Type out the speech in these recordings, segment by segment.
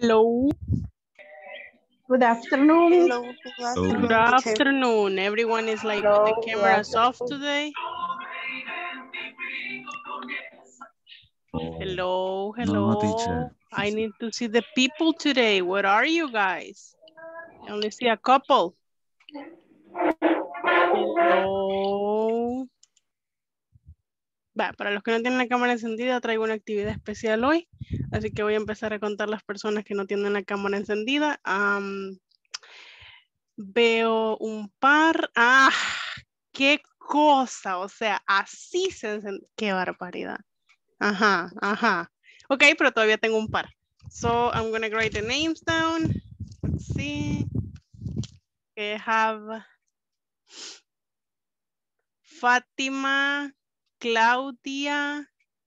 Hello. Good afternoon. Hello, Good afternoon. Everyone is like with the cameras off today. Hello, hello. No, teacher. I need to see the people today. Where are you guys? I only see a couple. Hello. Va, para los que no tienen la cámara encendida, traigo una actividad especial hoy. Así que voy a empezar a contar las personas que no tienen la cámara encendida. Veo un par. ¡Ah! ¡Qué cosa! O sea, así se enciende. ¡Qué barbaridad! Ajá, ajá. Ok, pero todavía tengo un par. So, I'm gonna write the names down. Let's see. I have Fátima, Claudia,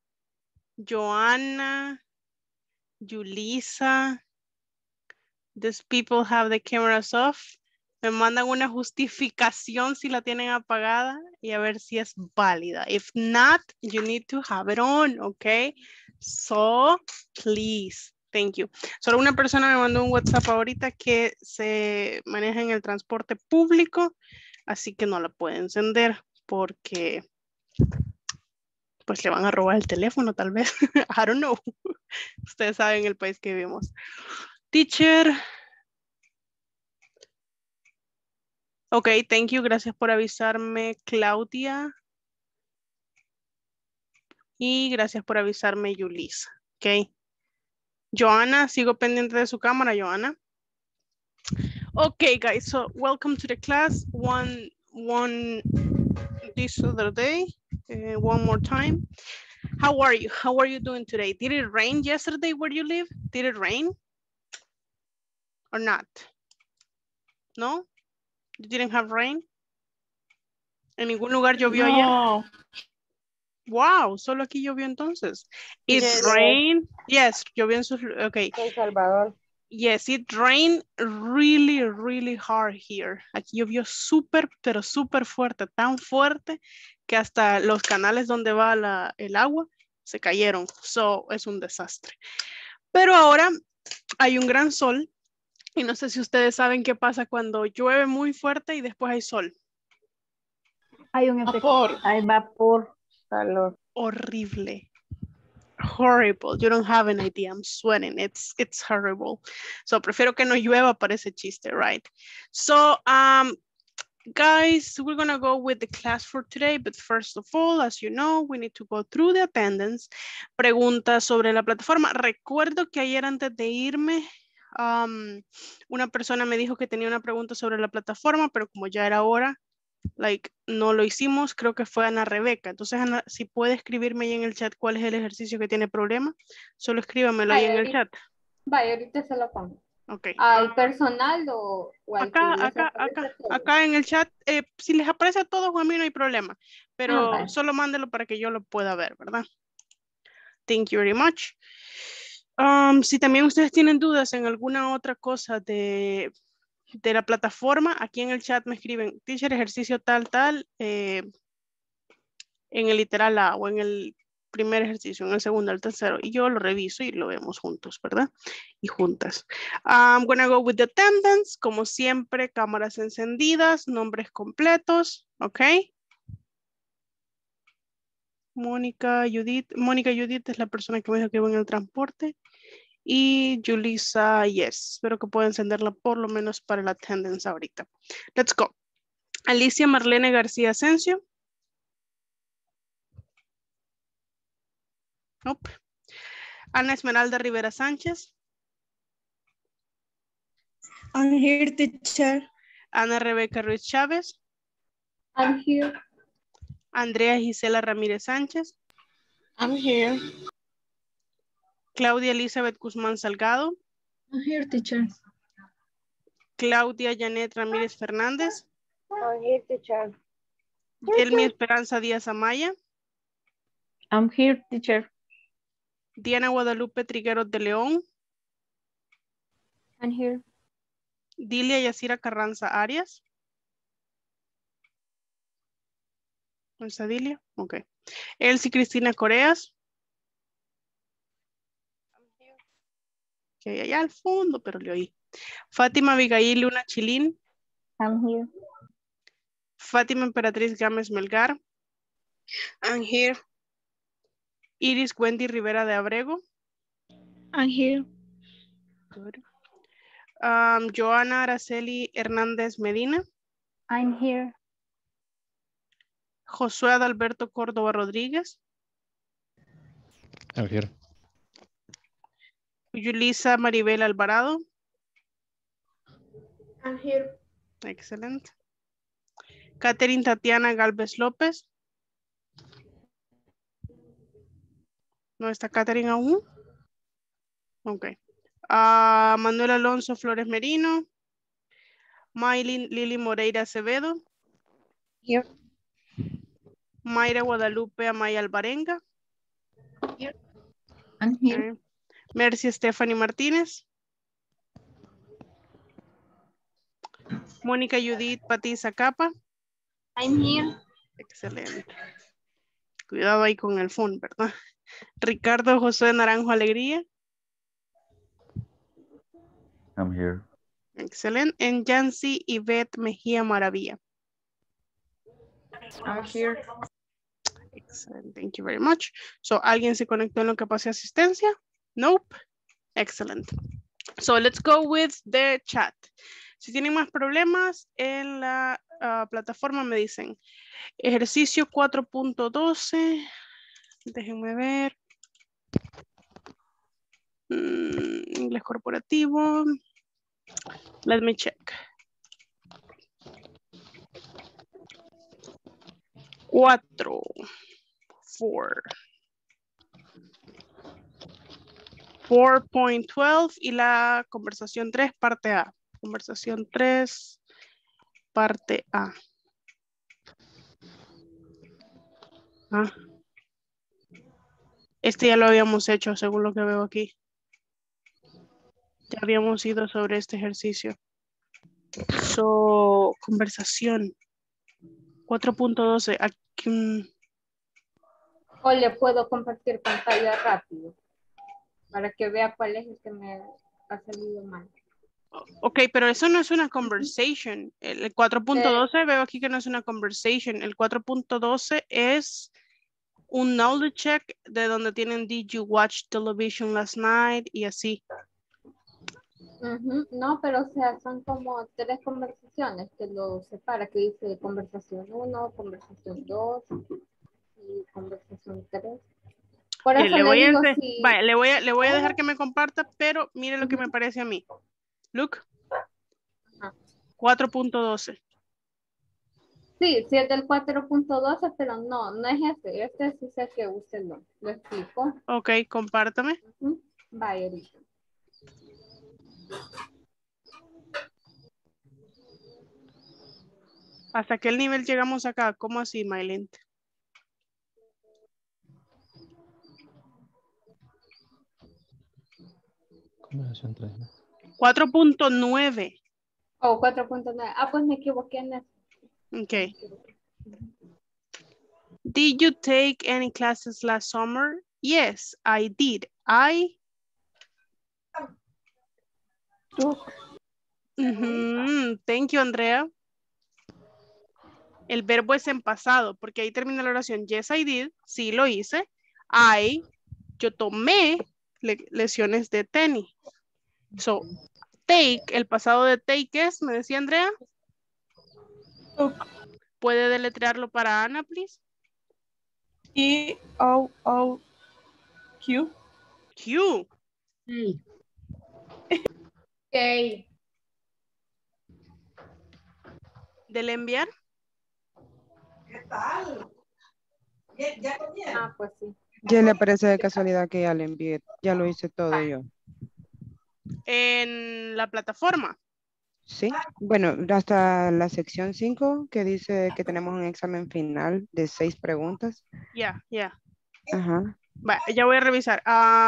Joanna, Yulisa. These people have the cameras off. Me mandan una justificación si la tienen apagada y a ver si es válida. If not, you need to have it on, okay? So, please, thank you. Solo una persona me mandó un WhatsApp ahorita que se maneja en el transporte público, así que no la puede encender porque pues le van a robar el teléfono tal vez. I don't know. Ustedes saben el país que vivimos. Teacher. Ok, thank you. Gracias por avisarme, Claudia. Y gracias por avisarme, Yulisa. Ok. Joanna, sigo pendiente de su cámara, Joanna. Okay, guys, so welcome to the class. One this other day, one more time. How are you? How are you doing today? Did it rain yesterday where you live? Did it rain or not? No? You didn't have rain? ¿En ningún lugar llovió ayer? Wow, solo aquí llovió entonces. It rained. Yes, llovió en sus... Okay. El Salvador. Yes, it rained really, really hard here. Aquí llovió súper, pero súper fuerte. Tan fuerte que hasta los canales donde va el agua se cayeron. So, es un desastre. Pero ahora hay un gran sol. Y no sé si ustedes saben qué pasa cuando llueve muy fuerte y después hay sol. Hay un efecto. Hay vapor, calor. Horrible. Horrible. You don't have an idea. I'm sweating. It's horrible. So prefiero que no llueva para ese chiste, right? So, guys, we're gonna go with the class for today, but first of all, as you know, we need to go through the attendance. Preguntas sobre la plataforma. Recuerdo que ayer antes de irme, una persona me dijo que tenía una pregunta sobre la plataforma, pero como ya era hora, no lo hicimos, creo que fue Ana Rebeca. Entonces, Ana, si puede escribirme ahí en el chat cuál es el ejercicio que tiene problema, solo escríbamelo ahí en el chat. Vaya, ahorita se lo pongo. Ok. ¿Al personal o al que les aparece a todos? Acá en el chat, si les aparece a todos, a mí no hay problema, pero solo mándelo para que yo lo pueda ver, ¿verdad? Thank you very much. Si también ustedes tienen dudas en alguna otra cosa de la plataforma, aquí en el chat me escriben, teacher, ejercicio tal, en el literal A o en el primer ejercicio, en el segundo, el tercero, y yo lo reviso y lo vemos juntos, ¿verdad? Y juntas. I'm gonna go with the attendance, como siempre, cámaras encendidas, nombres completos, ¿ok? Mónica Judith es la persona que me dijo que iba en el transporte. Y Julissa, yes. Espero que pueda encenderla por lo menos para el attendance ahorita. Let's go. Alicia Marlene García Asensio. Nope. Ana Esmeralda Rivera Sánchez. I'm here, teacher. Ana Rebeca Ruiz Chávez. I'm here. Andrea Gisela Ramírez Sánchez. I'm here. Claudia Elizabeth Guzmán Salgado. I'm here, teacher. Claudia Janet Ramírez Fernández. I'm here, teacher. Elmi Esperanza Díaz Amaya. I'm here, teacher. Diana Guadalupe Trigueros de León. I'm here. Dilia Yacira Carranza Arias. ¿No está Dilia? Ok. Elsie Cristina Coreas. que hay allá al fondo, pero le oí. Fátima Abigail Luna Chilín. I'm here. Fátima Emperatriz Gámez Melgar. I'm here. Iris Wendy Rivera de Abrego. I'm here. Good. Joana Araceli Hernández Medina. I'm here. Josué Adalberto Córdoba Rodríguez. I'm here. Yulisa Maribel Alvarado. I'm here. Excelente. Catherine Tatiana Galvez López. ¿No está Catherine aún? Ok. Manuel Alonso Flores Merino. Maylin Lili Moreira Acevedo. Here. Mayra Guadalupe Amaya Alvarenga. Here. I'm here. Okay. Mercy Stephanie Martínez. Mónica Judith Patiza Capa. I'm here. Excelente. Cuidado ahí con el phone, ¿verdad? Ricardo José Naranjo Alegría. I'm here. Excelente. En Yancy Yvette Mejía Maravilla. I'm here. Excellent. Thank you very much. So, ¿alguien se conectó en lo que pasé asistencia? Nope. Excellent. So, let's go with the chat. Si tienen más problemas en la plataforma, me dicen. Ejercicio 4.12. Déjenme ver. Inglés corporativo. Let me check. 4. 4.12 y la conversación 3, parte A. Conversación 3, parte A. Este ya lo habíamos hecho, según lo que veo aquí. Ya habíamos ido sobre este ejercicio. So, conversación. 4.12. O le puedo compartir pantalla rápido para que vea cuál es el que me ha salido mal. Ok, pero eso no es una conversation. El 4.12 veo aquí que no es una conversation. El 4.12 es un knowledge check de donde tienen Did you watch television last night y así. No, pero o sea, son como 3 conversaciones que lo separa, que dice conversación 1, conversación 2 y conversación 3. Por eso Le voy le a digo hacer- si... vaya, le voy a dejar que me comparta, pero mire lo que me parece a mí. Look. 4.12. Sí, sí es del 4.12, pero no es ese. Este sí sé que usted lo explico. Ok, compártame. Vaya ahorita. ¿Hasta qué nivel llegamos acá? ¿Cómo así, Maylin? Conversación 3. 4.9. Oh, 4.9. Ah, pues me equivoqué en eso. Ok. Did you take any classes last summer? Yes, I did. I took. Thank you, Andrea. El verbo es en pasado, porque ahí termina la oración. Yes, I did. Sí, lo hice. Yo tomé lesiones de tenis. So, take, el pasado de take es, me decía Andrea. Took. ¿Puede deletrearlo para Ana, please? T-O-O-Q. Q. Okay. ¿Del enviar? ¿Qué tal? ¿Ya comieron? Ah, pues sí. Ya le parece de casualidad que ya le envié, ya lo hice todo yo. En la plataforma. Sí, bueno, hasta la sección 5 que dice que tenemos un examen final de 6 preguntas. Ya. Ajá. Va, ya voy a revisar.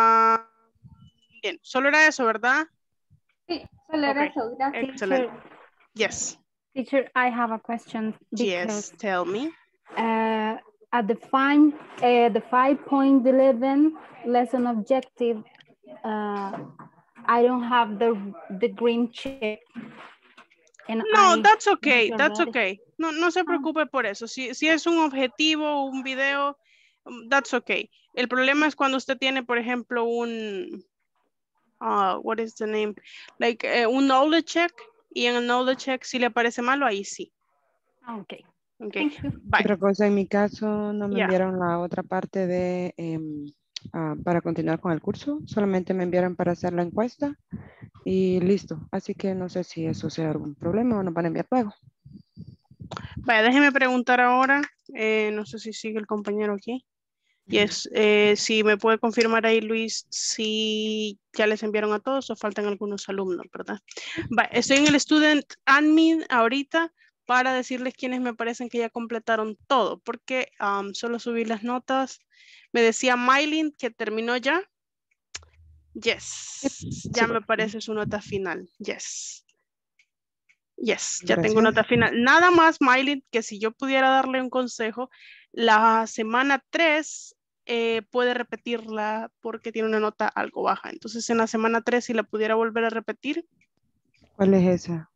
Bien, solo era eso, ¿verdad? Sí, solo era eso. Gracias. Excellent. Yes. Teacher, I have a question. Yes, tell me. At the 5.11 lesson objective, I don't have the green check. And No, I that's okay, feel that's ready. okay. No se preocupe por eso. Si es un objetivo, un video, that's okay. El problema es cuando usted tiene, por ejemplo, un, what is the name? Like un knowledge check, y en el knowledge check si le aparece malo, ahí sí. Okay. Okay, Thank you. bye. Otra cosa, en mi caso no me Yeah. enviaron la otra parte de para continuar con el curso, solamente me enviaron para hacer la encuesta y listo. Así que no sé si eso sea algún problema o nos van a enviar luego. Vaya, déjeme preguntar ahora, no sé si sigue el compañero aquí. Yes, si me puede confirmar ahí, Luis, si ya les enviaron a todos o faltan algunos alumnos, ¿verdad? Vaya, estoy en el Student Admin ahorita para decirles quiénes me parecen que ya completaron todo, porque solo subí las notas. Me decía Mylin que terminó ya. Yes, ya me parece su nota final. Yes. Yes, ya tengo Gracias. nota final. Nada más, Mylin, que si yo pudiera darle un consejo, la semana 3 puede repetirla porque tiene una nota algo baja. Entonces, en la semana 3, si la pudiera volver a repetir, ¿Cuál es esa?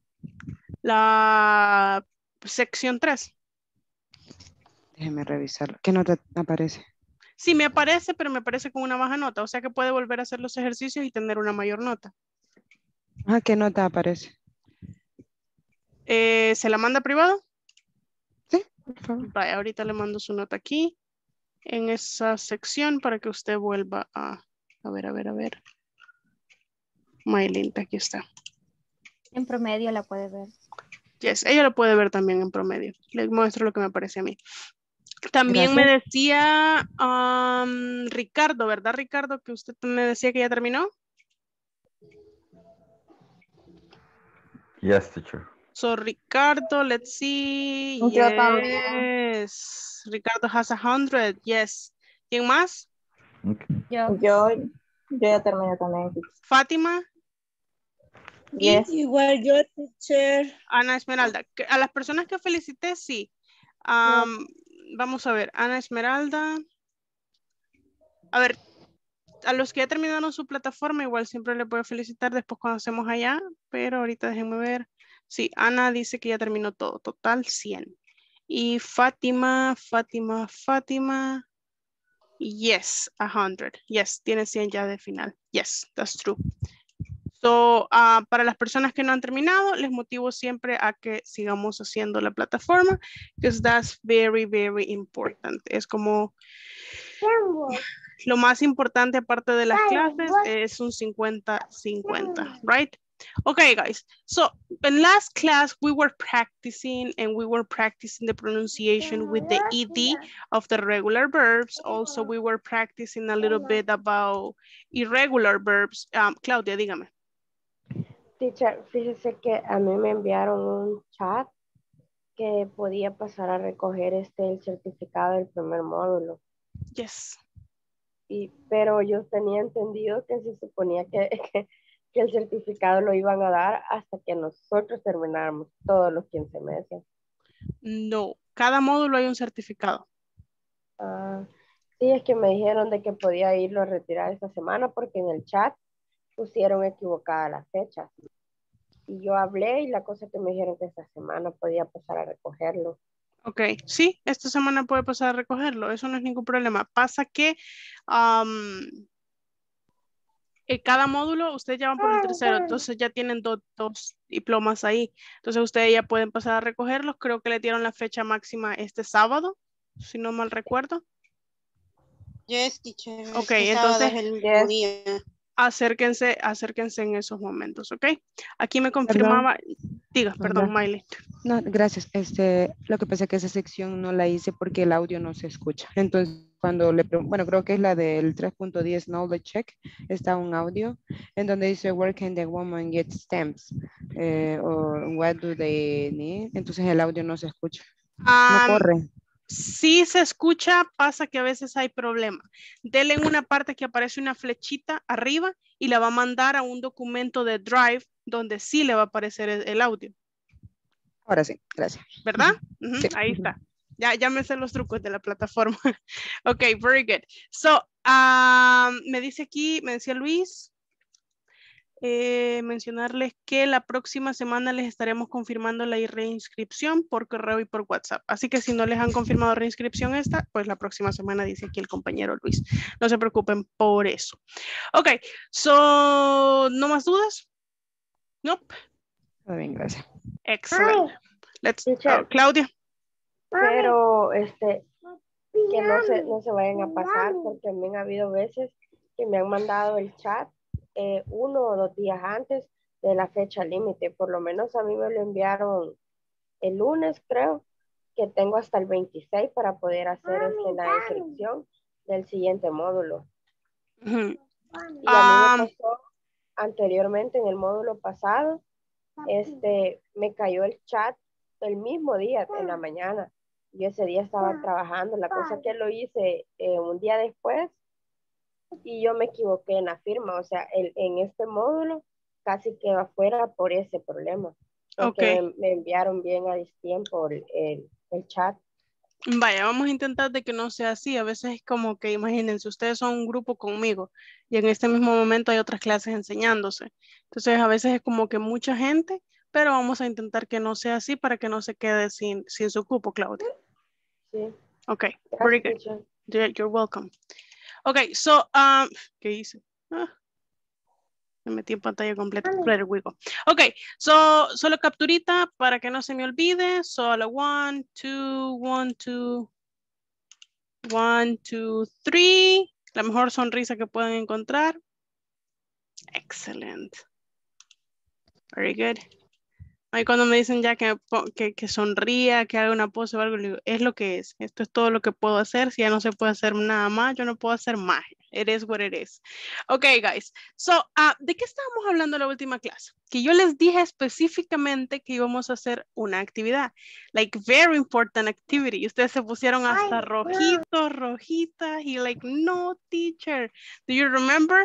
la sección 3. Déjeme revisarlo. ¿Qué nota aparece? Sí, me aparece, pero me aparece con una baja nota. O sea que puede volver a hacer los ejercicios y tener una mayor nota. Ah, ¿qué nota aparece? ¿Se la manda privado? Sí, por favor. Vaya, ahorita le mando su nota aquí, en esa sección, para que usted vuelva a ver. Mylin, aquí está. En promedio la puede ver. Yes, ella lo puede ver también en promedio. Les muestro lo que me parece a mí. También me Gracias. decía Ricardo, ¿verdad, Ricardo? Que usted me decía que ya terminó. Yes, teacher. So, Ricardo, let's see. Yo también. Yes. Ricardo has 100. Yes. ¿Quién más? Okay. Yo ya terminé también. Fátima. Yes. Igual yo, teacher. Ana Esmeralda. A las personas que felicité, sí. Vamos a ver. Ana Esmeralda. A ver, a los que ya terminaron su plataforma, igual siempre les voy a felicitar después cuando hacemos allá, pero ahorita déjenme ver. Sí, Ana dice que ya terminó todo, total 100. Y Fátima. Yes, 100. Yes, tiene 100 ya de final. Yes, that's true. So, para las personas que no han terminado, les motivo siempre a que sigamos haciendo la plataforma, because that's very, very important. Es como lo más importante aparte de las clases, es un 50-50, right? Okay, guys. So, in last class, we were practicing the pronunciation with the ED of the regular verbs. Also, we were practicing a little bit about irregular verbs. Claudia, dígame. Teacher, fíjese que a mí me enviaron un chat que podía pasar a recoger el certificado del primer módulo. Yes. Pero yo tenía entendido que se suponía que el certificado lo iban a dar hasta que nosotros termináramos todos los 15 meses. No, cada módulo hay un certificado. Sí, es que me dijeron de que podía irlo a retirar esta semana porque en el chat pusieron equivocada la fecha. Y yo hablé y la cosa que me dijeron que esta semana podía pasar a recogerlo. Ok, sí, esta semana puede pasar a recogerlo, eso no es ningún problema. Pasa que en cada módulo ustedes ya van por el tercero, entonces ya tienen dos diplomas ahí. Entonces ustedes ya pueden pasar a recogerlos, creo que le dieron la fecha máxima este sábado, si no mal recuerdo. Yes, teacher. Ok, Este entonces sábado es el mismo día. acérquense en esos momentos, ¿ok? Aquí me confirmaba, perdón, Miley. No, gracias. Lo que pasa es que esa sección no la hice porque el audio no se escucha. Entonces, cuando creo que es la del 3.10 Knowledge Check, está un audio en donde dice, where can the woman get stamps? O what do they need? Entonces el audio no se escucha. No corre. Sí se escucha, pasa que a veces hay problema. Denle en una parte que aparece una flechita arriba y la va a mandar a un documento de Drive donde sí le va a aparecer el audio. Ahora sí, gracias. ¿Verdad? Sí. Ahí está. Ya me sé los trucos de la plataforma. Ok, very good. So, me decía Luis, mencionarles que la próxima semana les estaremos confirmando la reinscripción por correo y por WhatsApp. Así que si no les han confirmado reinscripción esta, pues la próxima semana dice aquí el compañero Luis. No se preocupen por eso. Ok, so, ¿no más dudas? Nope. Todo bien, gracias. Excellent. Let's, Teacher. Claudia. Pero que no se vayan a pasar, porque también ha habido veces que me han mandado el chat 1 o 2 días antes de la fecha límite. Por lo menos a mí me lo enviaron el lunes, creo, que tengo hasta el 26 para poder hacer la inscripción del siguiente módulo. Uh-huh. Y a mí me pasó anteriormente en el módulo pasado, me cayó el chat el mismo día, en la mañana. Yo ese día estaba trabajando, la cosa que lo hice un día después y yo me equivoqué en la firma, o sea, en este módulo casi quedó afuera por ese problema, porque Okay. me enviaron bien a destiempo el chat. Vaya, vamos a intentar de que no sea así. A veces es como que, imagínense, ustedes son un grupo conmigo y en este mismo momento hay otras clases enseñándose. Entonces, a veces es como que mucha gente, pero vamos a intentar que no sea así para que no se quede sin su cupo, Claudia. Sí. Ok, very good. You're welcome. Ok, so, ¿qué hice? Me metí en pantalla completa. There we go. Ok, so, solo capturita para que no se me olvide. Solo 1, 2, 1, 2, 1, 2, 3. La mejor sonrisa que puedan encontrar. Excellent. Very good. Ahí cuando me dicen ya que sonría, que haga una pose o algo, le digo, es lo que es. Esto es todo lo que puedo hacer. Si ya no se puede hacer nada más, yo no puedo hacer magia. It is what it is. Ok, guys. So, ¿de qué estábamos hablando en la última clase? Que yo les dije específicamente que íbamos a hacer una actividad. Like, very important activity. Y ustedes se pusieron hasta rojitos, rojitas. Y like, no, teacher. Do you remember?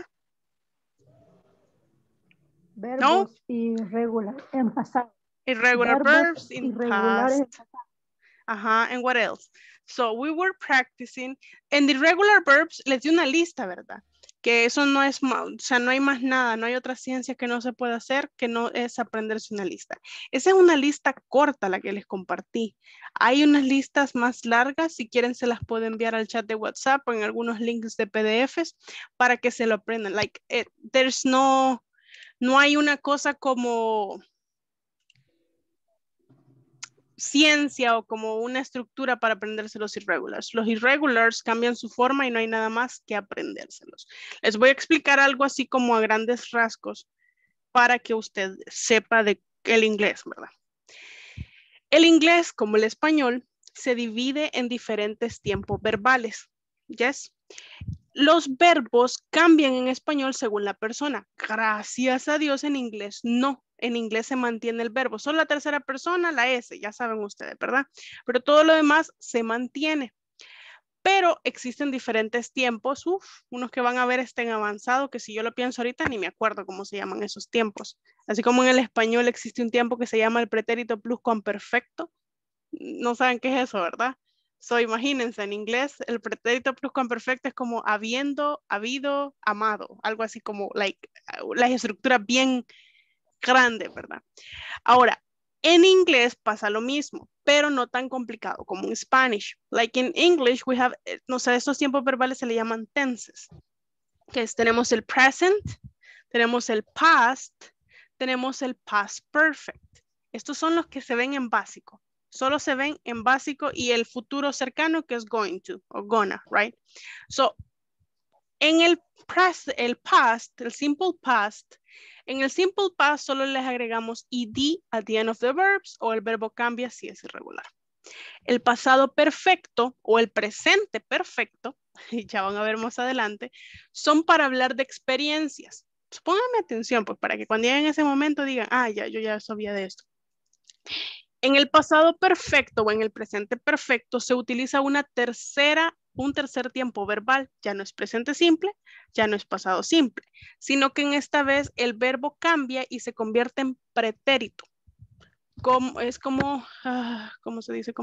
Verbos irregulares en pasado. Irregular verbs in irregulares past. And what else? So we were practicing. En the irregular verbs les di una lista, ¿verdad? Que eso no es, o sea, no hay más nada, no hay otra ciencia que no se pueda hacer que no es aprenderse una lista. Esa es una lista corta la que les compartí. Hay unas listas más largas, si quieren se las puedo enviar al chat de WhatsApp o en algunos links de PDFs para que se lo aprendan. Like, no hay una cosa como ciencia o como una estructura para aprenderse los irregulars. Los irregulars cambian su forma y no hay nada más que aprendérselos. Les voy a explicar algo así como a grandes rasgos para que usted sepa de el inglés, ¿verdad? El inglés, como el español, se divide en diferentes tiempos verbales. ¿Yes? Los verbos cambian en español según la persona. Gracias a Dios en inglés no. En inglés se mantiene el verbo. Solo la tercera persona, la S, ya saben ustedes, ¿verdad? Pero todo lo demás se mantiene. Pero existen diferentes tiempos. Unos que van a ver estén avanzados, que si yo lo pienso ahorita ni me acuerdo cómo se llaman esos tiempos. Así como en el español existe un tiempo que se llama el pretérito pluscuamperfecto. No saben qué es eso, ¿verdad? So, imagínense, en inglés, el pretérito pluscuamperfecto es como habiendo, habido, amado. Algo así como, like, las estructuras bien grandes, ¿verdad? Ahora, en inglés pasa lo mismo, pero no tan complicado como en Spanish. Like in English, we have, no sé, estos tiempos verbales se le llaman tenses. Que es, tenemos el present, tenemos el past, tenemos el past perfect. Estos son los que se ven en básico. Solo se ven en básico y el futuro cercano que es going to o gonna, right? So, en el past, el simple past, en el simple past solo les agregamos ed at the end of the verbs o el verbo cambia si es irregular. El pasado perfecto o el presente perfecto, ya van a ver más adelante, son para hablar de experiencias. Pues pónganme atención, pues para que cuando lleguen en ese momento digan, yo ya sabía de esto. En el pasado perfecto o en el presente perfecto se utiliza un tercer tiempo verbal. Ya no es presente simple, ya no es pasado simple, sino que en esta vez el verbo cambia y se convierte en pretérito. Es como, ¿cómo se dice?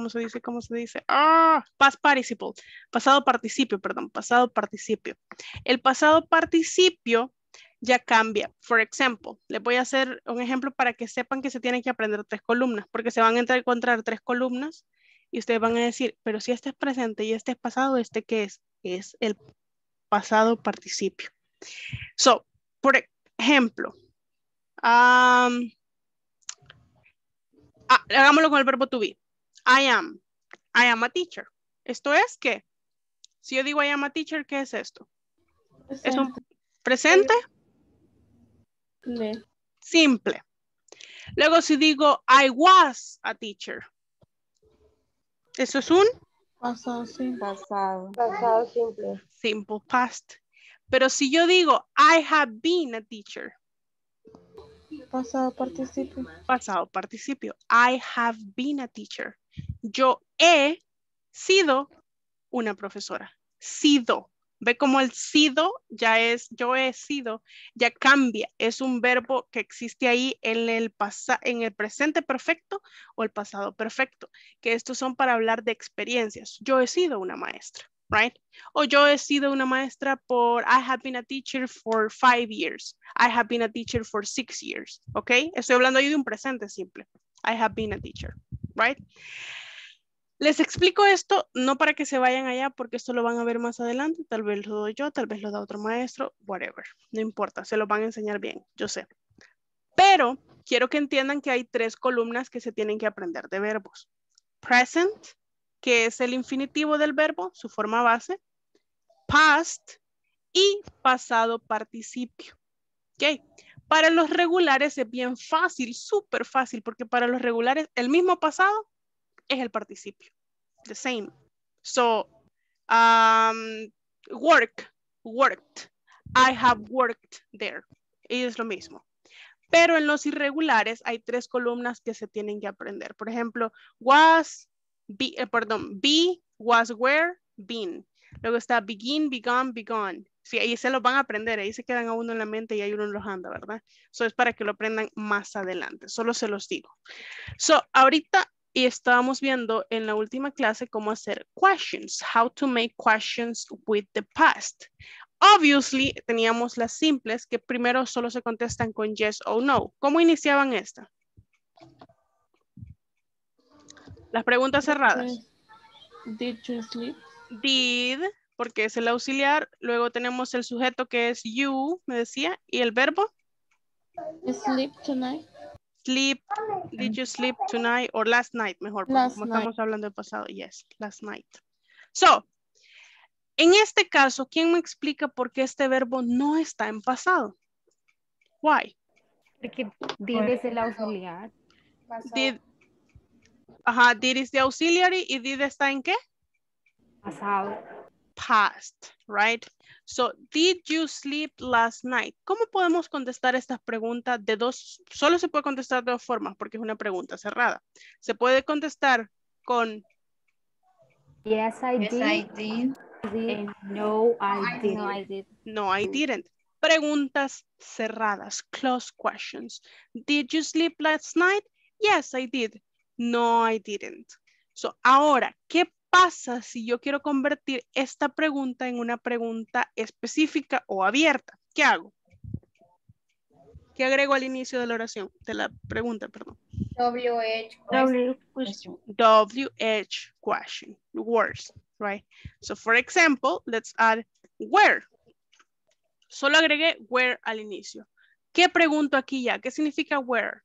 Past participle, pasado participio. El pasado participio ya cambia. For example, les voy a hacer un ejemplo para que sepan que se tienen que aprender 3 columnas, porque se van a encontrar 3 columnas y ustedes van a decir, pero si este es presente y este es pasado, ¿este qué es? Es el pasado participio. So, por ejemplo, hagámoslo con el verbo to be. I am a teacher. Esto es que, si yo digo I am a teacher, ¿qué es esto? Presente. ¿Es un presente? Simple. Luego si digo I was a teacher. Eso es un Pasado simple. Pasado simple. Simple past. Pero si yo digo I have been a teacher. Pasado participio. Pasado participio. I have been a teacher. Yo he sido una profesora. Sido. Ve como el sido ya es, yo he sido, ya cambia. Es un verbo que existe ahí en el presente perfecto o el pasado perfecto. Que estos son para hablar de experiencias. Yo he sido una maestra, right? O yo he sido una maestra I have been a teacher for 5 years. I have been a teacher for 6 years, ¿ok? Estoy hablando ahí de un presente simple. I have been a teacher, right? Les explico esto no para que se vayan allá porque esto lo van a ver más adelante, tal vez lo doy yo, tal vez lo da otro maestro, whatever, no importa, se lo van a enseñar bien, yo sé. Pero quiero que entiendan que hay 3 columnas que se tienen que aprender de verbos. Present, que es el infinitivo del verbo, su forma base. Past y pasado participio. ¿Ok? Para los regulares es bien fácil, súper fácil, porque para los regulares el mismo pasado es el participio. The same. So, work, worked. I have worked there. Y es lo mismo. Pero en los irregulares hay 3 columnas que se tienen que aprender. Por ejemplo, was, be, was, were, been. Luego está begin, begun, begun. Sí, ahí se los van a aprender, ahí se quedan a uno en la mente y ahí uno los anda, ¿verdad? Eso es para que lo aprendan más adelante, solo se los digo. So, ahorita estábamos viendo en la última clase cómo hacer questions, how to make questions with the past. Obviously, teníamos las simples que primero solo se contestan con yes o no. ¿Cómo iniciaban esta? Las preguntas cerradas. Did you sleep? Did, porque es el auxiliar. Luego tenemos el sujeto que es you, me decía. ¿Y el verbo? Sleep tonight. Sleep. Did you sleep tonight? Or last night, mejor. Last Como night. estamos hablando del pasado. Yes, last night. So, en este caso, ¿quién me explica por qué este verbo no está en pasado? Why? Porque did es el auxiliar. Did is the auxiliary y did está en qué? Pasado. Past, right? So, did you sleep last night? ¿Cómo podemos contestar estas preguntas de dos? Solo se puede contestar de 2 formas porque es una pregunta cerrada. Se puede contestar con Yes, I did. I did. And no, I didn't. No, I did. no, I didn't. Preguntas cerradas, closed questions. Did you sleep last night? Yes, I did. No, I didn't. So, ahora, ¿qué pasa si yo quiero convertir esta pregunta en una pregunta específica o abierta? ¿Qué hago? ¿Qué agrego al inicio de la oración? De la pregunta, perdón. WH. WH question. Words, right? So, for example, let's add where. Solo agregué where al inicio. ¿Qué pregunto aquí ya? ¿Qué significa where?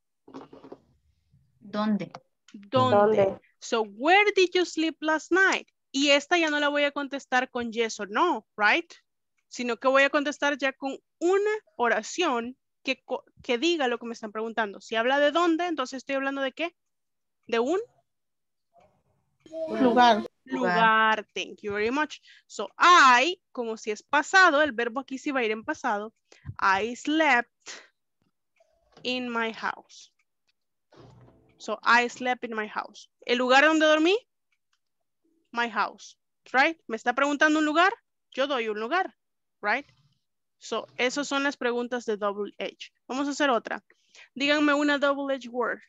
¿Dónde? ¿Dónde? So, where did you sleep last night? Y esta ya no la voy a contestar con yes o no, right? Sino que voy a contestar ya con una oración que diga lo que me están preguntando. Si habla de dónde, entonces estoy hablando de qué? De un Lugar. lugar. Thank you very much. So, I, como si es pasado, el verbo aquí sí va a ir en pasado. I slept in my house. So, I slept in my house. ¿El lugar donde dormí? My house, right? ¿Me está preguntando un lugar? Yo doy un lugar, right? So, esas son las preguntas de double H. Vamos a hacer otra. Díganme una double H word.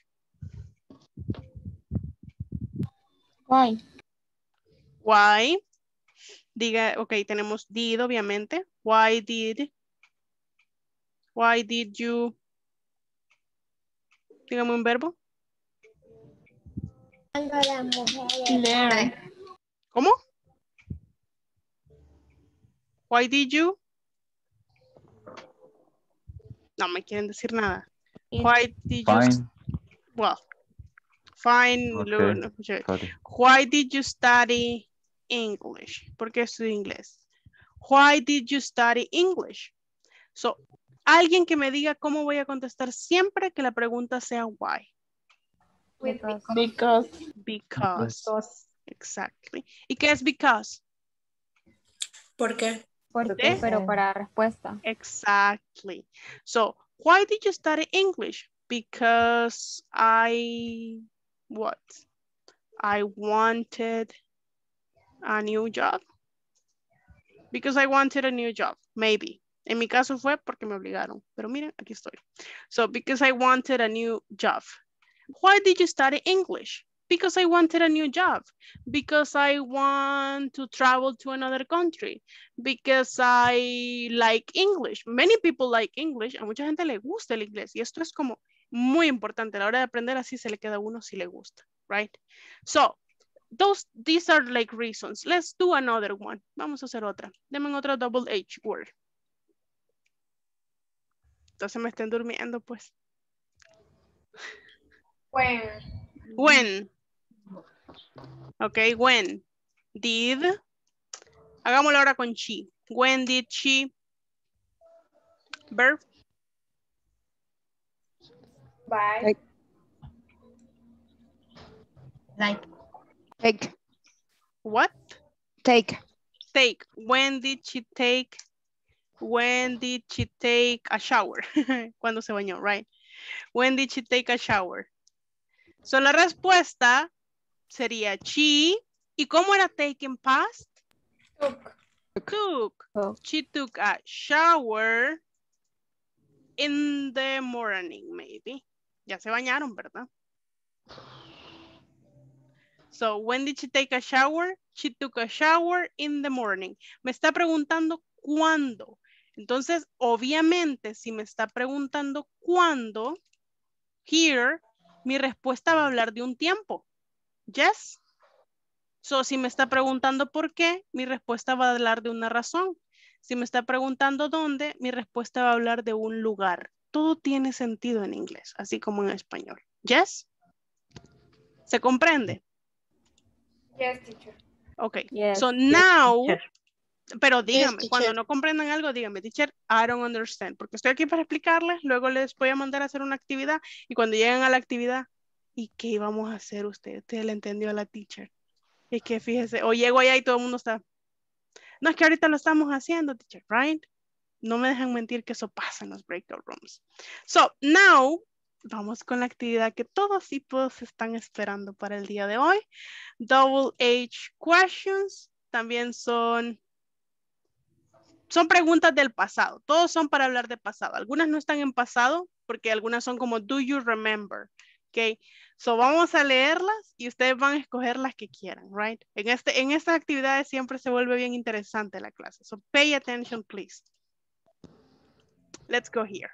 Why? Why? Diga, ok, tenemos did, obviamente. Why did Why did you? Dígame un verbo. Learn. ¿Cómo? Why did you? No me quieren decir nada. Why did you? Fine. Well, fine. Okay. No escuché. Sorry. Why did you study English? ¿Por qué estudié inglés? Why did you study English? So, alguien que me diga cómo voy a contestar siempre que la pregunta sea why. Because. Because. Exactly. ¿Y qué es because? ¿Por qué? ¿Por qué? Pero para respuesta. Exactly. So, why did you study English? Because I wanted a new job. Because I wanted a new job, maybe. En mi caso fue porque me obligaron. Pero miren, aquí estoy. So, because I wanted a new job. Why did you study English? Because I wanted a new job. Because I want to travel to another country. Because I like English. Many people like English. A mucha gente le gusta el inglés. Y esto es como muy importante. A la hora de aprender así se le queda a uno si le gusta. Right? So, these are like reasons. Let's do another one. Vamos a hacer otra. Denme otra double H word. Entonces me estén durmiendo, pues. When. Okay, when. Did. Hagámoslo ahora con she. When did she. Verb. Bye. Like. Take. What? Take. Take. When did she take? When did she take a shower? Cuando se bañó, right? When did she take a shower? So la respuesta sería she. ¿Y cómo era take in past? Took. She took a shower in the morning, maybe. Ya se bañaron, ¿verdad? So, when did she take a shower? She took a shower in the morning. Me está preguntando cuándo. Entonces, obviamente, si me está preguntando cuándo, here, mi respuesta va a hablar de un tiempo. Yes. So, si me está preguntando por qué, mi respuesta va a hablar de una razón. Si me está preguntando dónde, mi respuesta va a hablar de un lugar. Todo tiene sentido en inglés, así como en español. Yes. ¿Se comprende? Yes, teacher. Okay. Yes. So now, teacher. pero dígame, Yes, cuando teacher. no comprendan algo, dígame, teacher, I don't understand, porque estoy aquí para explicarles, luego les voy a mandar a hacer una actividad y cuando lleguen a la actividad, ¿y qué íbamos a hacer usted? Usted le entendió a la teacher. Es que fíjese, o llego allá y todo el mundo está, no, es que ahorita lo estamos haciendo, teacher, right? No me dejan mentir que eso pasa en los breakout rooms. So, now, vamos con la actividad que todos y todos están esperando para el día de hoy. Double H questions, también son preguntas del pasado. Todos son para hablar de pasado. Algunas no están en pasado porque algunas son como do you remember? Ok. So vamos a leerlas y ustedes van a escoger las que quieran, right? En estas actividades siempre se vuelve bien interesante la clase. So pay attention, please. Let's go here.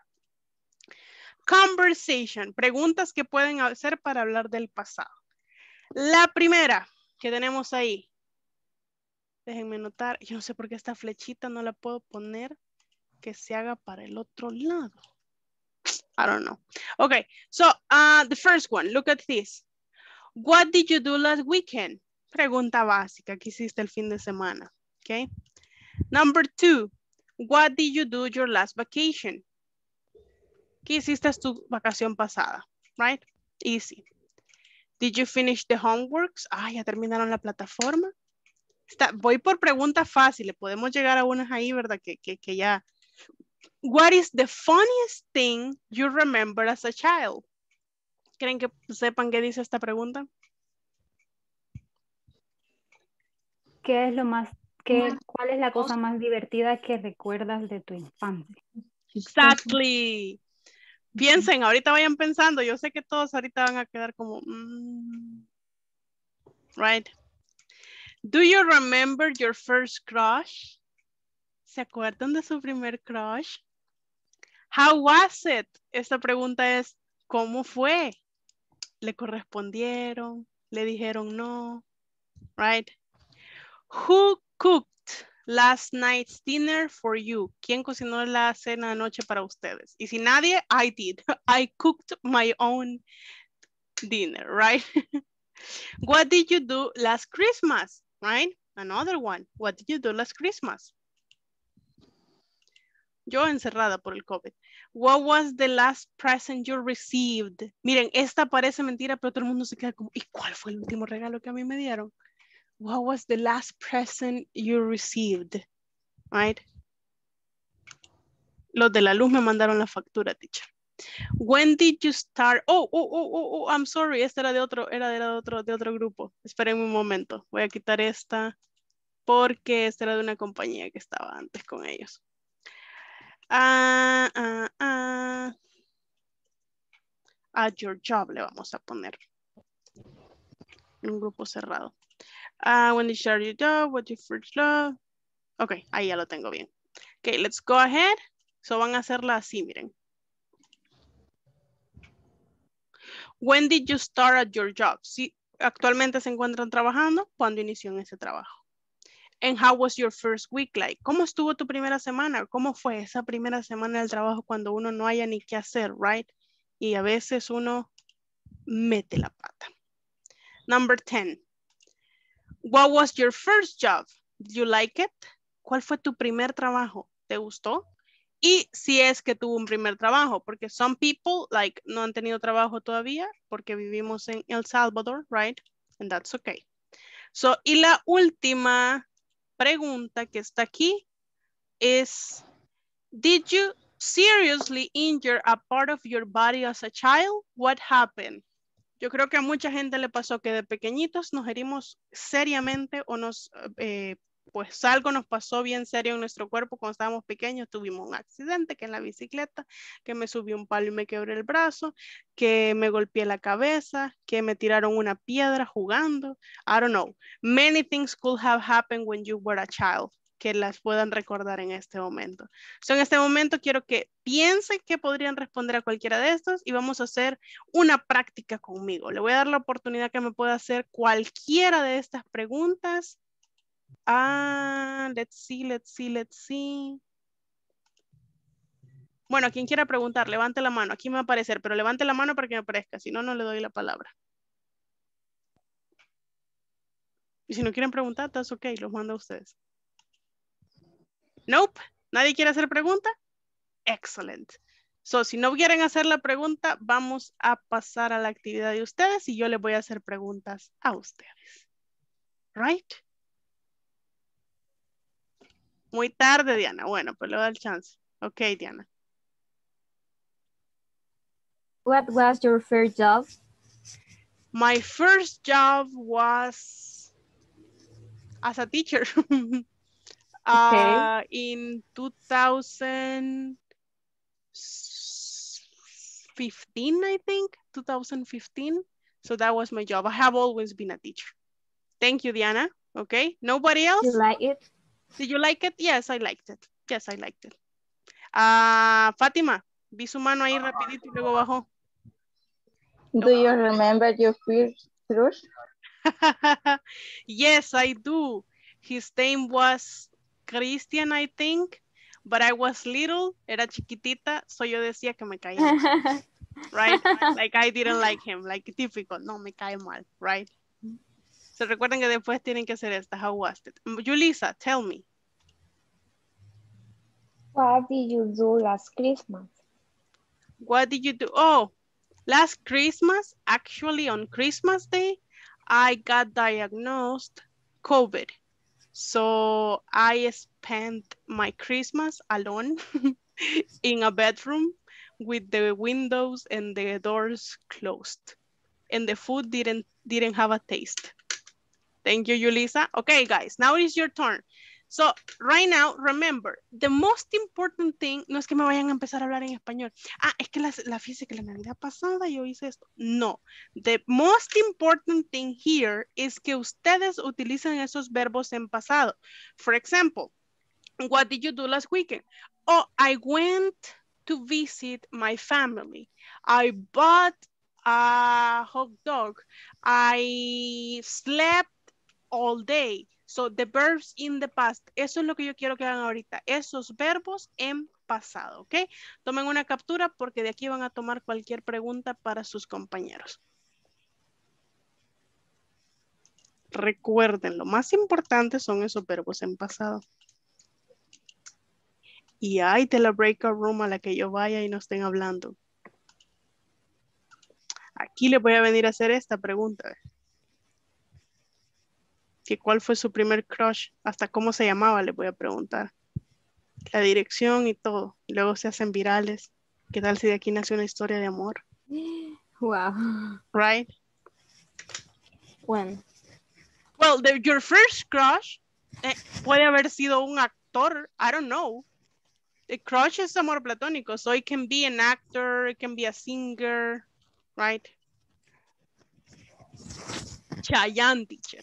Conversation. Preguntas que pueden hacer para hablar del pasado. La primera que tenemos ahí. Déjenme notar. Yo no sé por qué esta flechita no la puedo poner que se haga para el otro lado. I don't know. Okay, so the first one, look at this. What did you do last weekend? Pregunta básica, ¿qué hiciste el fin de semana? Okay. Number 2, what did you do your last vacation? ¿Qué hiciste tu vacación pasada? Right? Easy. Did you finish the homeworks? Ah, ya terminaron la plataforma. Voy por preguntas fáciles. Podemos llegar a unas ahí, ¿verdad? Que ya. What is the funniest thing you remember as a child? ¿Creen que sepan qué dice esta pregunta? ¿Qué es lo más, cuál es la cosa más divertida que recuerdas de tu infancia? Exactly. Piensen, ahorita vayan pensando. Yo sé que todos ahorita van a quedar como... Right. Do you remember your first crush? ¿Se acuerdan de su primer crush? How was it? Esta pregunta es, ¿cómo fue? ¿Le correspondieron? ¿Le dijeron no? Right? Who cooked last night's dinner for you? ¿Quién cocinó la cena de noche para ustedes? Y si nadie, I did. I cooked my own dinner, right? What did you do last Christmas? Right? Another one. What did you do last Christmas? Yo encerrada por el COVID. What was the last present you received? Miren, esta parece mentira, pero todo el mundo se queda como, ¿y cuál fue el último regalo que a mí me dieron? What was the last present you received? Right? Los de la luz me mandaron la factura, teacher. When did you start? Oh, I'm sorry. Esta era de otro grupo. Esperen un momento. Voy a quitar esta porque esta era de una compañía que estaba antes con ellos. At your job le vamos a poner. Un grupo cerrado. When did you start your job? What's your first job? Ok, ahí ya lo tengo bien. Ok, let's go ahead. So van a hacerla así, miren. When did you start at your job? Si actualmente se encuentran trabajando, ¿cuándo inició en ese trabajo? And how was your first week like? ¿Cómo estuvo tu primera semana? ¿Cómo fue esa primera semana del trabajo cuando uno no haya ni qué hacer, right? Y a veces uno mete la pata. Number 10. What was your first job? Did you like it? ¿Cuál fue tu primer trabajo? ¿Te gustó? Y si es que tuvo un primer trabajo, porque some people like no han tenido trabajo todavía porque vivimos en El Salvador, right? And that's okay. So, y la última pregunta que está aquí es, did you seriously injure a part of your body as a child? What happened? Yo creo que a mucha gente le pasó que de pequeñitos nos herimos seriamente o nos, pues algo nos pasó bien serio en nuestro cuerpo cuando estábamos pequeños. Tuvimos un accidente que en la bicicleta, que me subí un palo y me quebré el brazo, que me golpeé la cabeza, que me tiraron una piedra jugando. I don't know. Many things could have happened when you were a child, que las puedan recordar en este momento. So, en este momento quiero que piensen que podrían responder a cualquiera de estos y vamos a hacer una práctica conmigo. Le voy a dar la oportunidad que me pueda hacer cualquiera de estas preguntas. Let's see. Bueno, quien quiera preguntar, levante la mano. Aquí me va a aparecer, pero levante la mano para que me aparezca. Si no, no le doy la palabra. Y si no quieren preguntar, that's okay. Los mando a ustedes. Nope. ¿Nadie quiere hacer pregunta? Excellent. So, si no quieren hacer la pregunta, vamos a pasar a la actividad de ustedes y yo les voy a hacer preguntas a ustedes. Right? Muy tarde, Diana. Bueno, pues le doy el chance. Ok, Diana. What was your first job? My first job was as a teacher. Okay. In 2015, I think. 2015. So that was my job. I have always been a teacher. Thank you, Diana. Okay. Nobody else? You like it? Did you like it? Yes, I liked it. Yes, I liked it. Fátima, vi su mano ahí rapidito y luego bajó. Do you remember your first crush? Yes, I do. His name was Christian, I think, but I was little, era chiquitita, so yo decía que me caía mal, right? Like I didn't like him, like typical, no, me cae mal, right? So recuerden que después tienen que hacer esta, how was it? Julissa, tell me. What did you do last Christmas? What did you do? Oh, last Christmas, actually on Christmas Day, I got diagnosed COVID. So I spent my Christmas alone in a bedroom with the windows and the doors closed. And the food didn't have a taste. Thank you, Julissa. Okay, guys, now it's your turn. So right now, remember, the most important thing, no es que me vayan a empezar a hablar en español. Es que la física, la Navidad pasada yo hice esto. No, the most important thing here is que ustedes utilicen esos verbos en pasado. For example, what did you do last weekend? Oh, I went to visit my family. I bought a hot dog. I slept all day. So the verbs in the past. Eso es lo que yo quiero que hagan ahorita. Esos verbos en pasado, ¿ok? Tomen una captura porque de aquí van a tomar cualquier pregunta para sus compañeros. Recuerden, lo más importante son esos verbos en pasado. Y hay de la breakout room a la que yo vaya y no estén hablando. Aquí les voy a venir a hacer esta pregunta. Que ¿cuál fue su primer crush? Hasta cómo se llamaba les voy a preguntar. La dirección y todo. Y luego se hacen virales. ¿Qué tal si de aquí nace una historia de amor? Wow. Right? When? Well, your first crush puede haber sido un actor. I don't know. The crush es amor platónico. So it can be an actor, it can be a singer, right? Chayanne, teacher.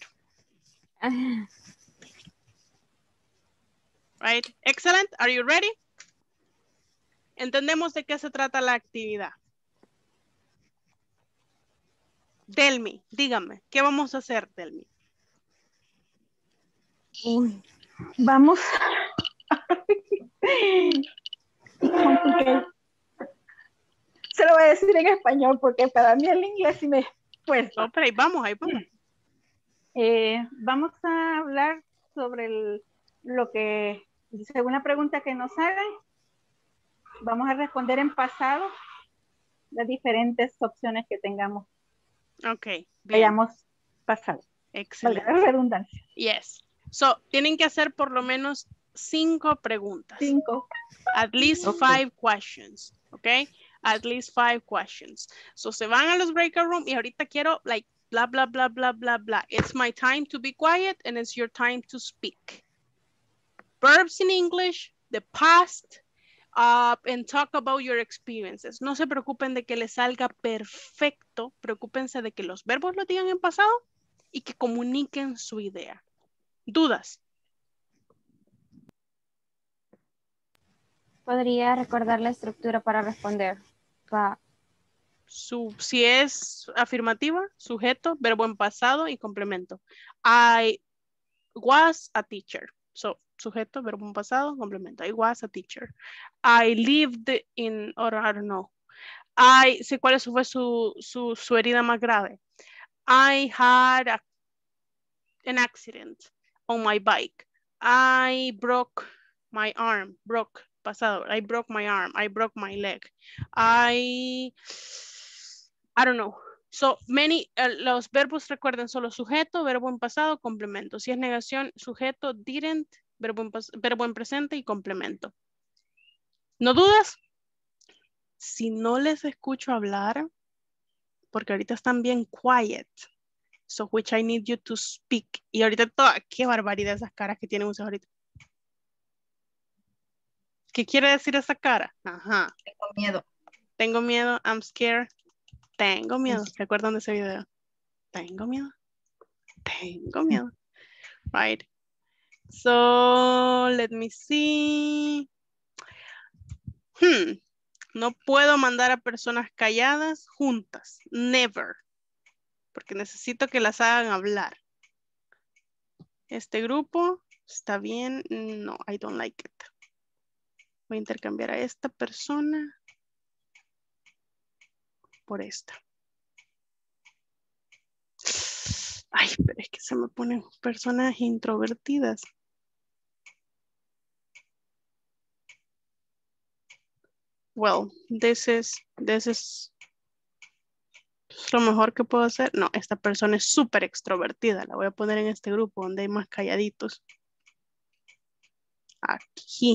Right? Excellent. Are you ready? Entendemos de qué se trata la actividad. Delmi, dígame, ¿qué vamos a hacer, Delmi? Vamos. Okay. Se lo voy a decir en español porque para mí el inglés sí me cuesta. No, pero ahí vamos, ahí vamos. Vamos a hablar sobre lo que, según la pregunta que nos hagan, vamos a responder en pasado las diferentes opciones que tengamos. Ok, bien. Hayamos pasado. Excelente. Valga la redundancia. Yes. So, tienen que hacer por lo menos 5 preguntas. 5. At least 5 questions, okay? At least 5 questions. So, se van a los breakout room y ahorita quiero, like, blah, blah, blah, blah, blah, blah. It's my time to be quiet and it's your time to speak. Verbs in English, the past, and talk about your experiences. No se preocupen de que les salga perfecto. Preocúpense de que los verbos lo digan en pasado y que comuniquen su idea. ¿Dudas? ¿Podría recordar la estructura para responder? Si es afirmativa, sujeto, verbo en pasado y complemento. I was a teacher. So, sujeto, verbo en pasado, complemento. I was a teacher. I lived in, or I don't know. Sé cuál fue su herida más grave. I had an accident on my bike. I broke my arm. Pasado. I broke my arm. I broke my leg. I don't know. So, los verbos recuerden solo sujeto, verbo en pasado, complemento. Si es negación, sujeto, didn't, verbo en presente y complemento. ¿No dudas? Si no les escucho hablar, porque ahorita están bien quiet. So, which I need you to speak. Y ahorita qué barbaridad esas caras que tienen ustedes ahorita. ¿Qué quiere decir esa cara? Ajá. Tengo miedo. Tengo miedo, I'm scared. Tengo miedo. ¿Se acuerdan de ese video? Tengo miedo. Tengo miedo. Right. So, let me see. No puedo mandar a personas calladas juntas. Never. Porque necesito que las hagan hablar. Este grupo está bien. No, I don't like it. Voy a intercambiar a esta persona por esta. Ay, pero es que se me ponen personas introvertidas. Well, this is lo mejor que puedo hacer. No, esta persona es súper extrovertida. La voy a poner en este grupo donde hay más calladitos. Aquí.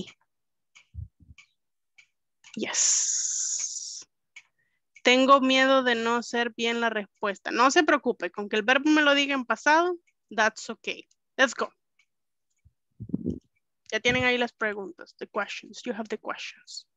Yes. Tengo miedo de no hacer bien la respuesta. No se preocupe, con que el verbo me lo diga en pasado, that's okay. Let's go. Ya tienen ahí las preguntas, the questions. You have the questions.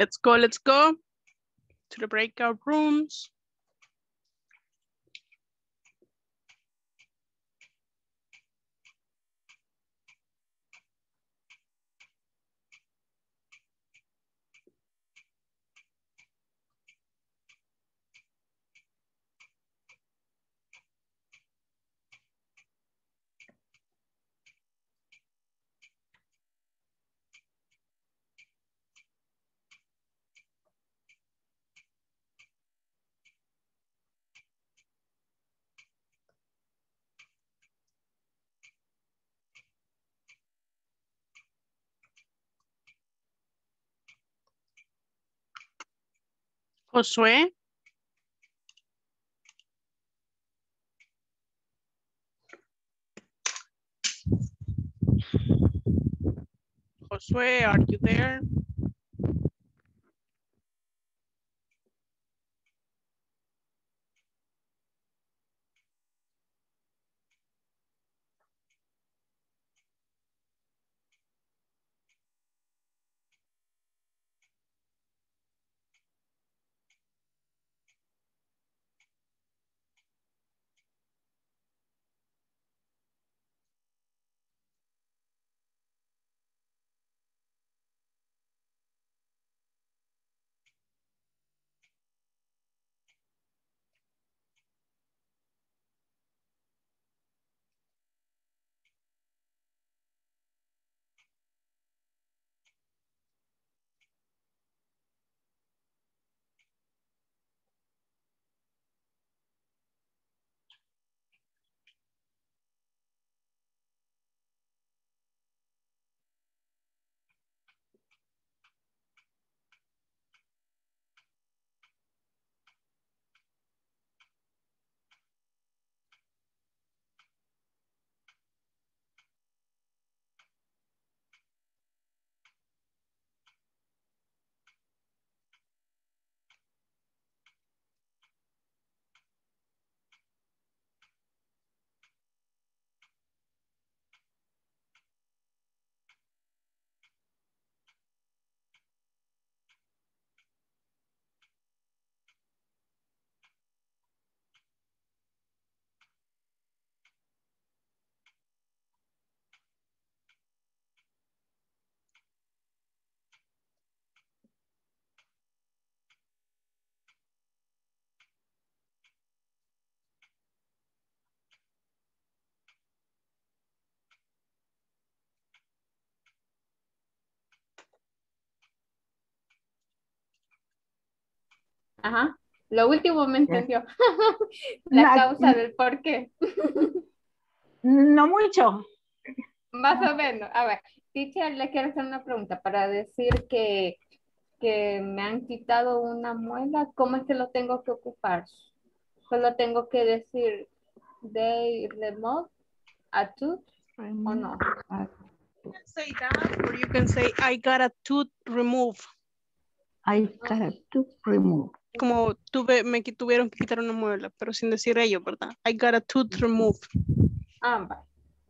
Let's go to the breakout rooms. Josué. Josué, are you there? Ajá. Lo último me entendió. La causa del por qué. No mucho. Más o menos. A ver, teacher, le quiero hacer una pregunta para decir que me han quitado una muela. ¿Cómo es que lo tengo que ocupar? Solo tengo que decir they remove a tooth o no. You can say that, or you can say I got a tooth removed. I got a tooth removed. Como tuvieron que quitar una muela, pero sin decir ello, ¿verdad? I got a tooth removed. Va.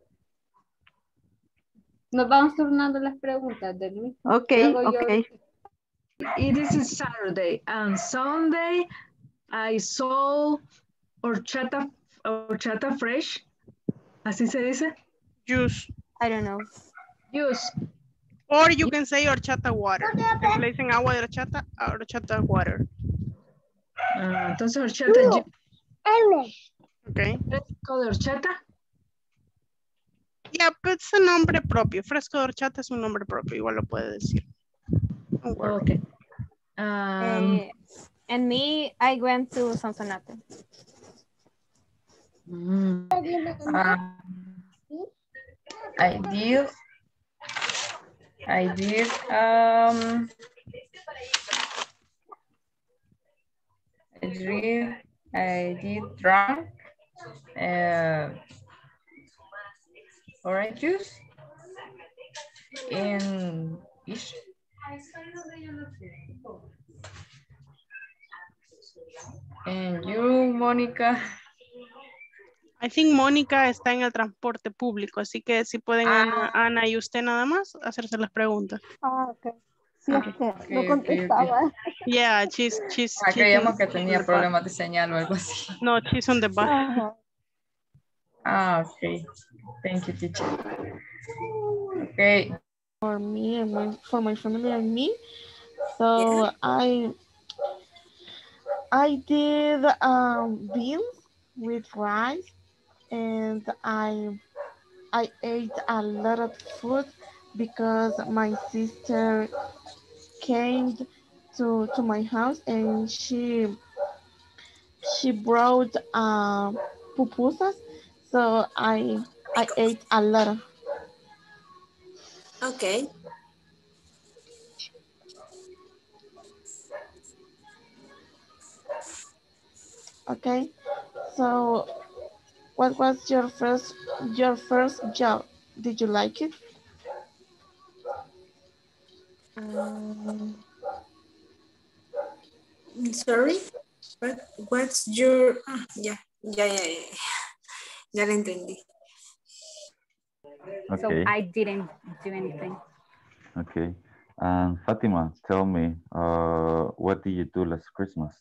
Nos vamos turnando las preguntas de mí. Okay. It is a Saturday and Sunday I saw horchata fresh. ¿Así se dice? Juice. I don't know. Juice. Or you can say horchata water. Le dicen agua de horchata water. Entonces horchata juice. Okay. ¿Fresco de horchata? Yeah, but es un nombre propio. Fresco de horchata es un nombre propio. Igual lo puede decir. Okay. And me, I went to Sonsonate. I did drunk orange juice in ish. And you, Mónica? I think Mónica está en el transporte público, así que si pueden Ana y usted nada más hacerse las preguntas. Okay. Sí, es que no contestaba. Yeah, she's creíamos que tenía problemas de señal o algo así. No, she's on the bus. Okay. Thank you, teacher. Okay. For me and for my family and me. So I did beans with rice, and I ate a lot of food because my sister came to my house, and she brought pupusas, so I ate a lot. Okay. Okay, so what was your first job? Did you like it? Sorry. What's your... ya la entendí. So Okay. I didn't do anything. Okay. And Fatima, tell me, what did you do last Christmas?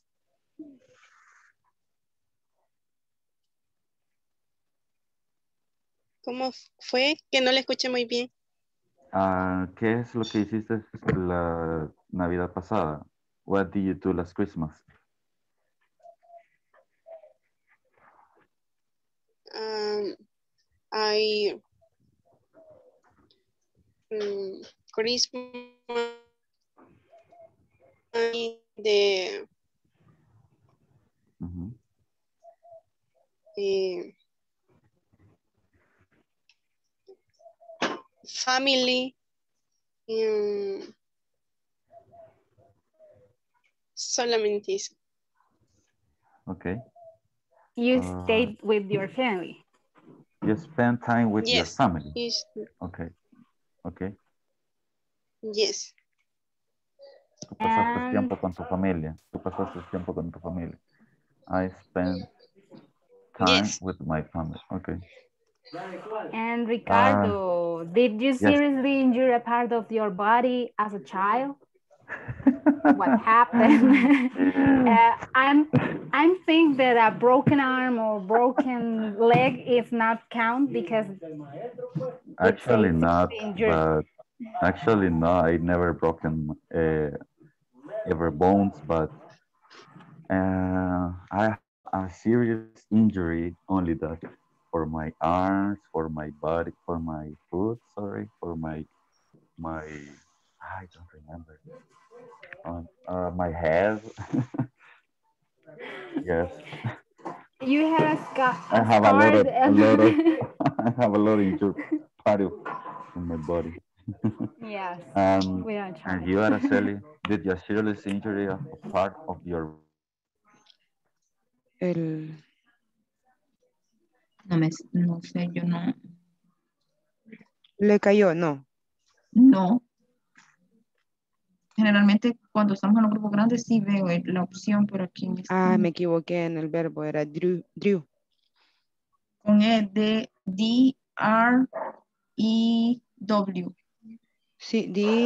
¿Cómo fue? Que no le escuché muy bien. ¿Qué es lo que hiciste la Navidad pasada? What did you do last Christmas? Christmas de family, solamente eso. Okay. You stayed with your family. You spend time with your family. Yes. Okay. Okay. Yes. Tú pasaste tiempo con tu familia. I spend time with my family. Okay. And Ricardo, did you seriously injure a part of your body as a child? What happened? I'm thinking that a broken arm or broken leg is not count because Actually not, but actually no, I never broken ever bones, but I have a serious injury only that for my arms, for my body, for my foot, sorry, for my I don't remember. My head. Yes. You had a scar. I have a lot of I have a lot of injured part in my body. Yes. And we are trying. And you, Araceli, did you serious injury a part of your... No sé, yo no. ¿Le cayó? No. No. Generalmente cuando estamos en un grupo grande sí veo la opción, pero aquí en este... me equivoqué en el verbo, era drew. Con E, D-R-E-W. Sí,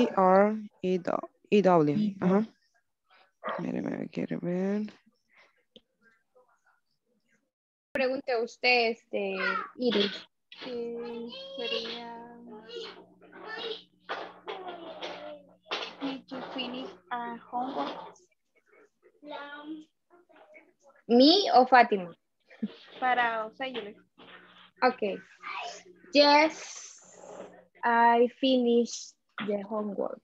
D-R-E-W. Ajá. Mire, quiero ver. Pregunte a usted, Iris. Sería... Did you finish homework? ¿Me o Fátima? Para Sayule. Okay. Yes, I finished the homework.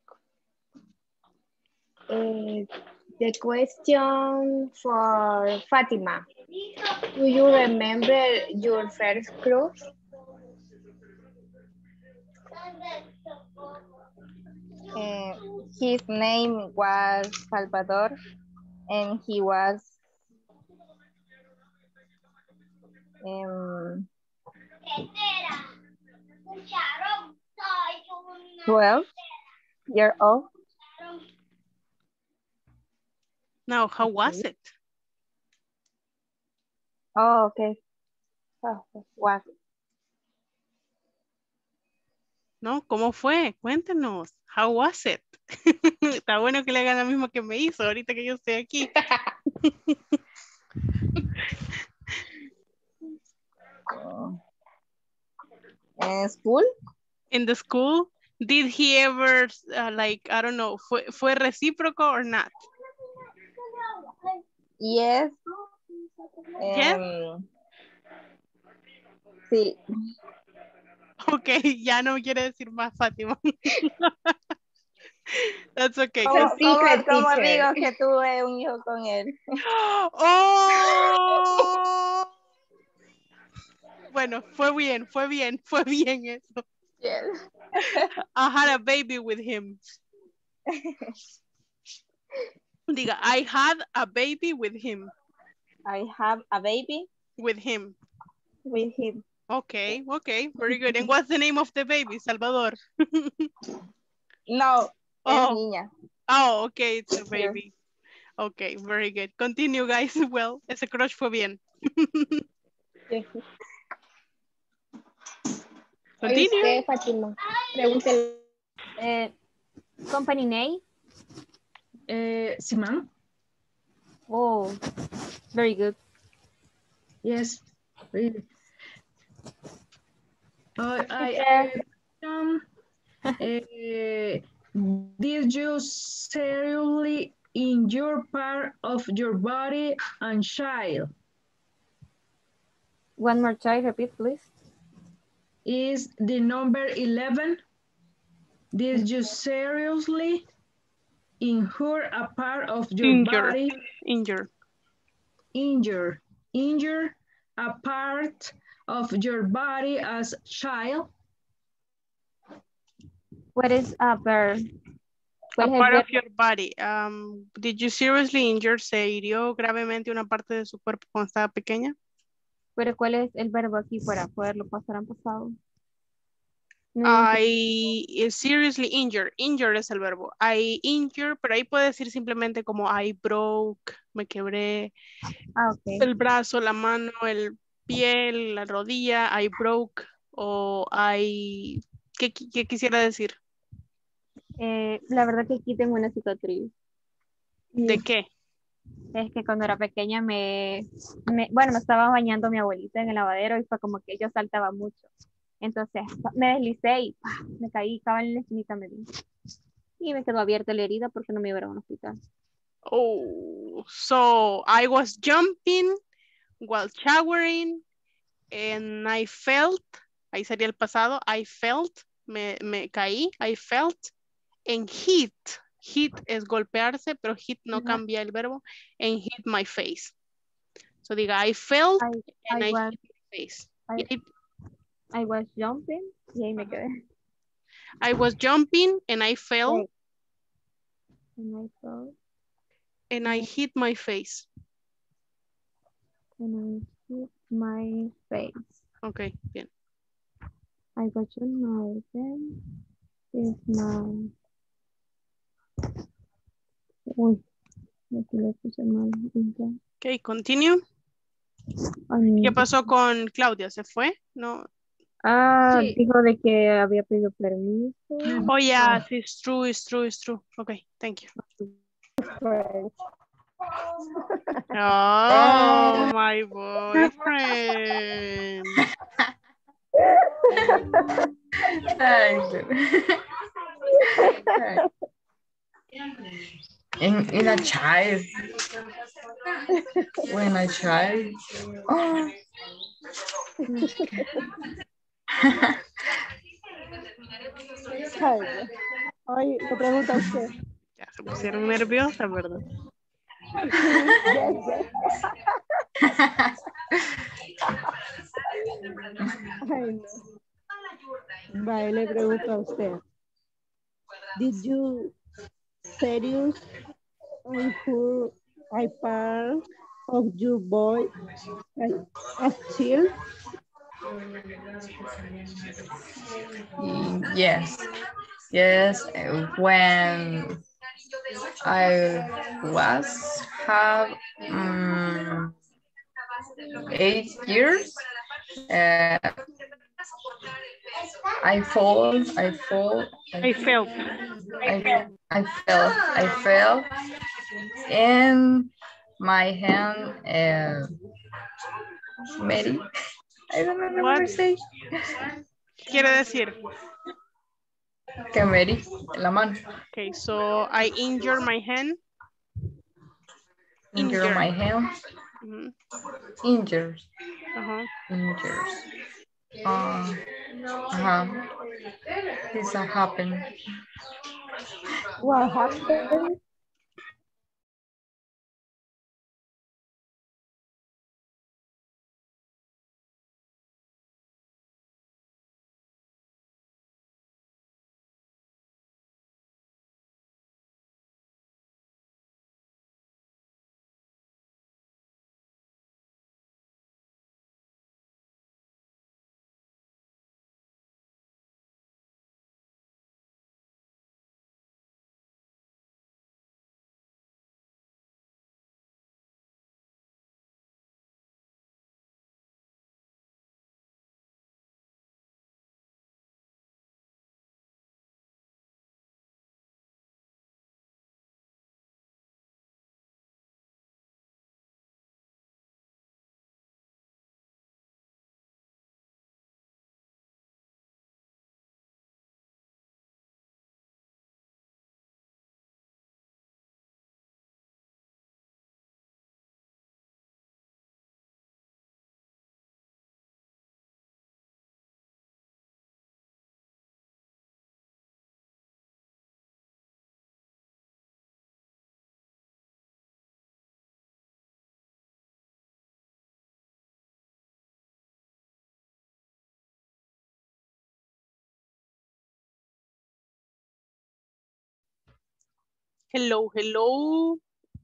The question for Fatima. Do you remember your first cruise? His name was Salvador, and he was 12 years old. Now, how was it? Oh, okay. Was ¿No? ¿Cómo fue? Cuéntenos. How was it? Está bueno que le hagan lo mismo que me hizo ahorita que yo estoy aquí. In school? In the school, did he ever, like, I don't know, fue recíproco or not? Yes. Yes? Sí. Ok, ya no quiere decir más, Fátima. That's okay. ¿Cómo digo que tuve un hijo con él? ¡Oh! Bueno, fue bien eso. Yes. I had a baby with him. Diga, I had a baby with him. I have a baby with him. With him. Okay, very good. And what's the name of the baby, Salvador? No, es niña. Oh, okay, it's a baby. Okay, very good. Continue, guys. Well, ese crush fue bien. Continue. Usted, Fátima, pregúntele. Company name? Simán. Oh, very good. Yes, really. Did you seriously injure part of your body and child? One more time, repeat, please. Is the number 11? Did you seriously injure a part of your body? Injure a part of your body as a child? What is a part? A part of your body. Did you seriously injure? ¿Se hirió gravemente una parte de su cuerpo cuando estaba pequeña? Pero ¿cuál es el verbo aquí para poderlo pasar en pasado? I seriously injured. Injured es el verbo. I injured, pero ahí puede decir simplemente como I broke, me quebré. Okay. El brazo, la mano, el pie, la rodilla. I broke o I... ¿Qué quisiera decir? La verdad que aquí tengo una cicatriz. ¿De qué? Es que cuando era pequeña bueno, me estaba bañando mi abuelita en el lavadero y fue como que yo saltaba mucho. Entonces me deslicé y me caí, estaba en la esquinita, me di. Y me quedó abierta la herida porque no me iban a un hospital. Oh, so I was jumping while showering and I felt, ahí sería el pasado, I felt, me caí, I felt, and hit es golpearse, pero hit no cambia el verbo, and hit my face. So diga, I felt and I hit my face. I was jumping y ahí me quedé. I was jumping and I fell. And I fell. And I hit my face. And I hit my face. Okay, bien. I got your knife. Is my... Uy, aquí le puse mal. Okay, continue. ¿Qué pasó con Claudia? ¿Se fue? No. Sí. Dijo de que había pedido permiso. Oh, yeah, it's true. Okay, thank you. Oh, my boyfriend. In a child. When a child. Oh. Ay, ¿qué pregunta usted? Ya se pusieron nerviosas, ¿verdad? Ay, no. Vale, le pregunto a usted. Did you serious injure a part of your boy as child? Yes. When I have 8 years, I fall, I felt. I fell, and my hand, Mary, I don't remember What? what to say. ¿Qué quiere decir? Que Mary, la mano. Okay, so I injure my hand. Injure my hand. Injures. Injures. This happened. What happened? Hello, hello.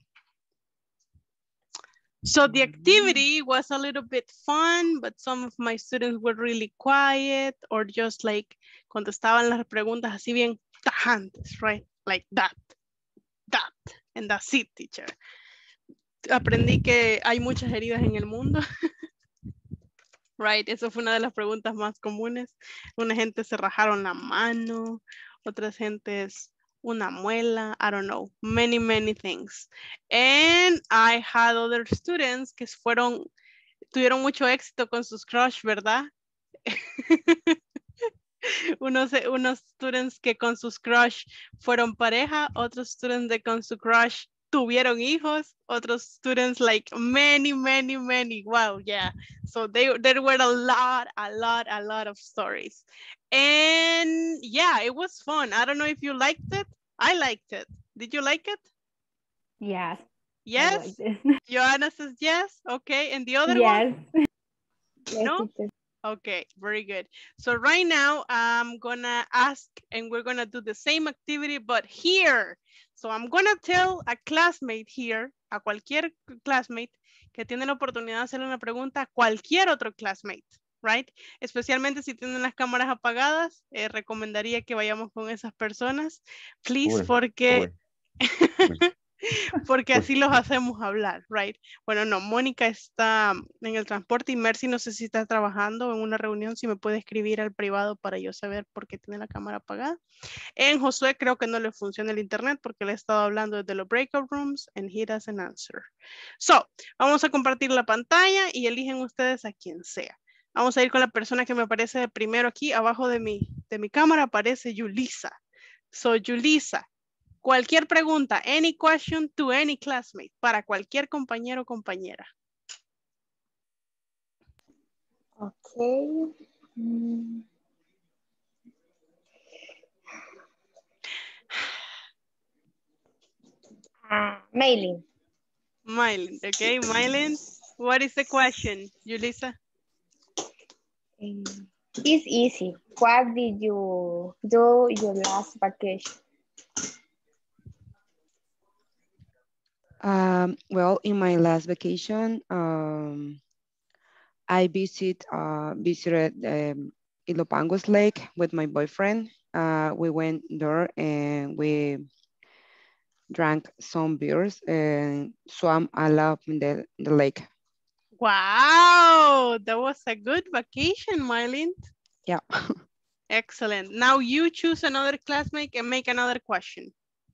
So the activity was a little bit fun, but some of my students were really quiet or just like contestaban las preguntas así bien tajantes, right? Like that, and that's it, teacher. Aprendí que hay muchas heridas en el mundo. Right, eso fue una de las preguntas más comunes. Una gente se rajaron la mano, otras gentes una muela, I don't know, many, many things. And I had other students que tuvieron mucho éxito con sus crush, ¿verdad? unos students que con sus crush fueron pareja, otros students de con su crush tuvieron hijos, otros students like many, many, many. Wow, yeah. So there were a lot of stories. And yeah, it was fun. I don't know if you liked it. I liked it. Did you like it? Yes. Yes? Joanna says yes. Okay. And the other one? No? Okay, very good. So right now I'm gonna ask and we're gonna do the same activity, but here. So I'm gonna tell a classmate here, a cualquier classmate que tiene la oportunidad de hacerle una pregunta a cualquier otro classmate, right? Especialmente si tienen las cámaras apagadas, recomendaría que vayamos con esas personas, please, porque... porque así los hacemos hablar, right? Bueno, no, Mónica está en el transporte y Mercy no sé si está trabajando en una reunión, si me puede escribir al privado para yo saber por qué tiene la cámara apagada. En Josué creo que no le funciona el internet porque le he estado hablando desde los breakout rooms and he doesn't answer. So, vamos a compartir la pantalla y eligen ustedes a quien sea. Vamos a ir con la persona que me aparece de primero aquí, abajo de mi cámara aparece Yulisa. So, Yulisa. Cualquier pregunta, any question to any classmate, para cualquier compañero o compañera. Okay. Maylin. Maylin, okay, Maylin. What is the question, Yulisa? It's easy. What did you do your last vacation? Well, in my last vacation, I visited Ilopangos Lake with my boyfriend. We went there and we drank some beers and swam a lot in the lake. Wow, that was a good vacation, Maylin. Yeah. Excellent. Now you choose another classmate and make another question.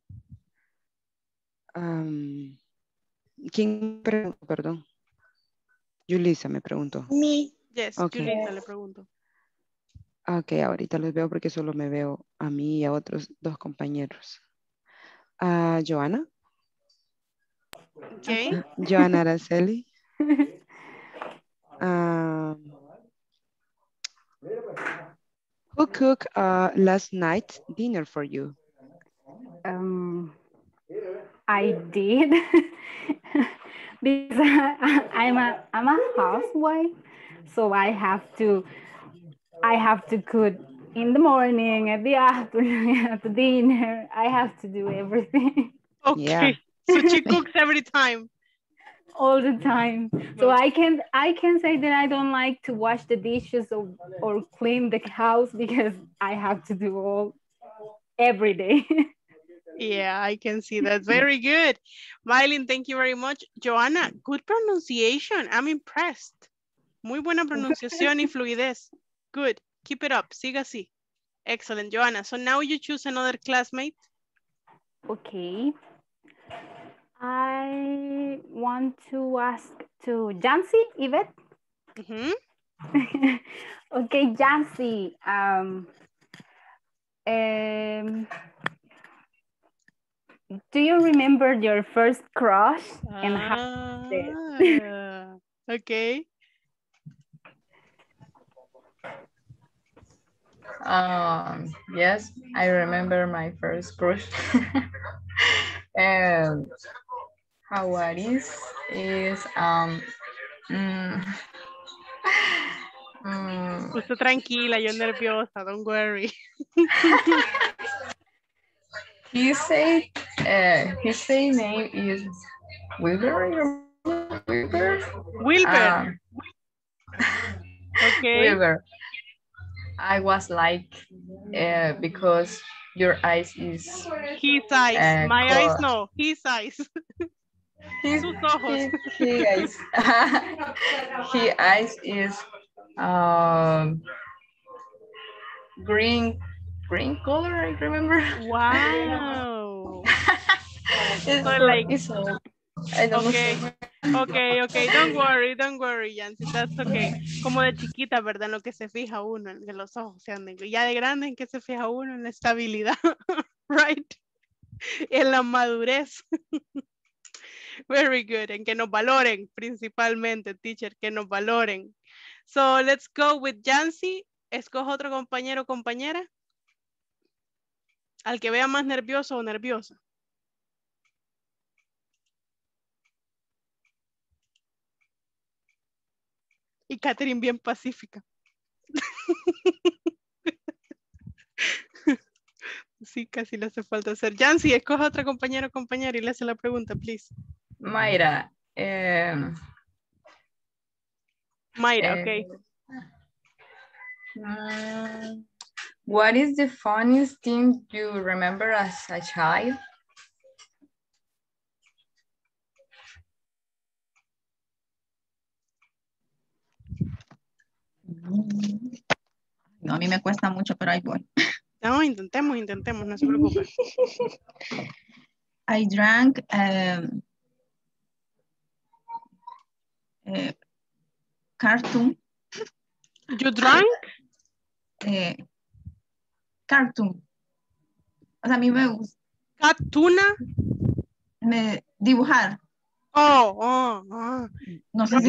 ¿Quién preguntó? Perdón. Yulisa me preguntó. Me. Yes, Okay. Yulisa le pregunto. Ok, ahorita los veo porque solo me veo a mí y a otros dos compañeros. Joana. Okay. Joana Araceli. Who cooked last night's dinner for you? I did. Because I'm a housewife, so I have to cook in the morning, at the afternoon, at the dinner. I have to do everything. Okay. Yeah. So she cooks every time. All the time. So I can say that I don't like to wash the dishes or clean the house because I have to do all every day. Yeah, I can see that. Very good. Mylene, thank you very much. Joanna, good pronunciation. I'm impressed. Muy buena pronunciación y fluidez. Good. Keep it up. Siga así. Excellent, Joanna. So now you choose another classmate. Okay. I want to ask to Jancy, Yvette. Okay, Jancy. Do you remember your first crush and how Okay. Yes, I remember my first crush. And how it is Usted tranquila, yo nerviosa, don't worry. His name is Wilbur. Wilbur. Okay. Wilbur. I was like, because your eyes is... His eyes. My color. eyes, no. His eyes. Sus ojos. His eyes is green color, I remember. Wow. It's so like, I don't okay. know. Okay. Don't worry, Yancy. That's okay. Como de chiquita, ¿verdad? En lo que se fija uno, en los ojos. Ya de grande, ¿en que se fija uno? En la estabilidad. Right? En la madurez. Very good. En que nos valoren, principalmente, teacher, que nos valoren. So, let's go with Yancy. Escoja otro compañero o compañera. Al que vea más nervioso o nerviosa. Y Catherine bien pacífica. Sí, casi le hace falta hacer. Yancy, escoja otra compañero o compañera y le hace la pregunta, please. Mayra. Mayra, okay. What is the funniest thing you remember as a child? No, a mí me cuesta mucho, pero ahí voy. No, intentemos, no se preocupe. I drank cartoon. You drank? Cartoon. O sea, a mí me gusta. ¿Cartuna? Dibujar. Oh. No sé si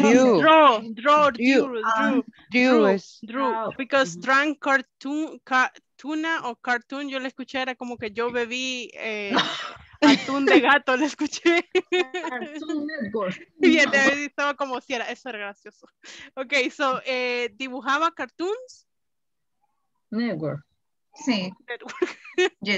Drew. Because drank tuna o cartoon, yo le escuché, era como que yo bebí atún de gato, le escuché. Cartoon Network. Y estaba como si era, eso era gracioso. Ok, so, ¿dibujaba cartoons? Network. Sí. Network. Yeah.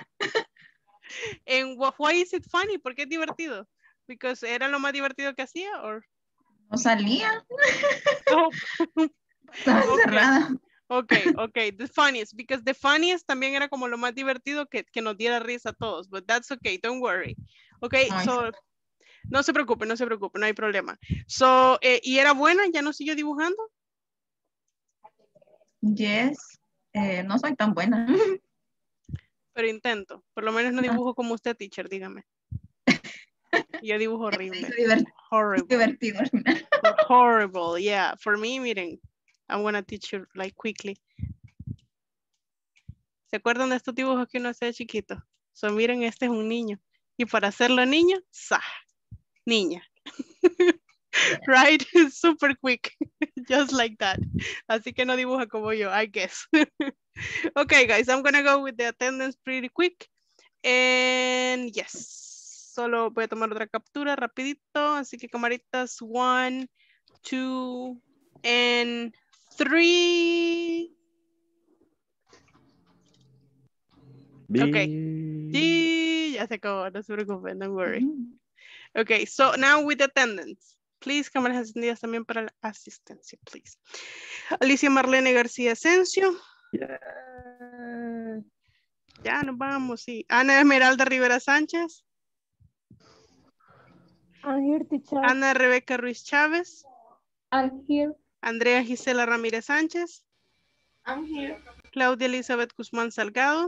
And why is it funny? ¿Por qué es divertido? Because era lo más divertido que hacía, or? No salía. Oh. Estaba encerrada. Okay. The funniest, because the funniest también era como lo más divertido que nos diera risa a todos, but that's okay, don't worry. Okay, so, no se preocupe, no hay problema. So, ¿y era buena? ¿Ya no siguió dibujando? Yes. No soy tan buena. Pero intento. Por lo menos no dibujo como usted, teacher, dígame. Yo dibujo horrible. Horrible. Divertido. Horrible, yeah. For me, miren, I'm gonna teach you like quickly. ¿Se acuerdan de estos dibujos que uno hace de chiquito? So, miren, este es un niño. Y para hacerlo niño, niña. Right? Super quick. Just like that. Así que no dibuja como yo, I guess. Okay, guys, I'm gonna go with the attendance pretty quick. And yes, solo voy a tomar otra captura rapidito. Así que camaritas, 1, 2, and 3. Okay. Sí, ya se acabó, no se preocupen, don't worry. Okay, so now with attendance. Please, cámaras encendidas también para la asistencia, please. Alicia Marlene García Asensio. Ya nos vamos, sí. Ana Esmeralda Rivera Sánchez. I'm here, teacher. Ana Rebeca Ruiz Chávez. I'm here. Andrea Gisela Ramírez Sánchez. I'm here. Claudia Elizabeth Guzmán Salgado.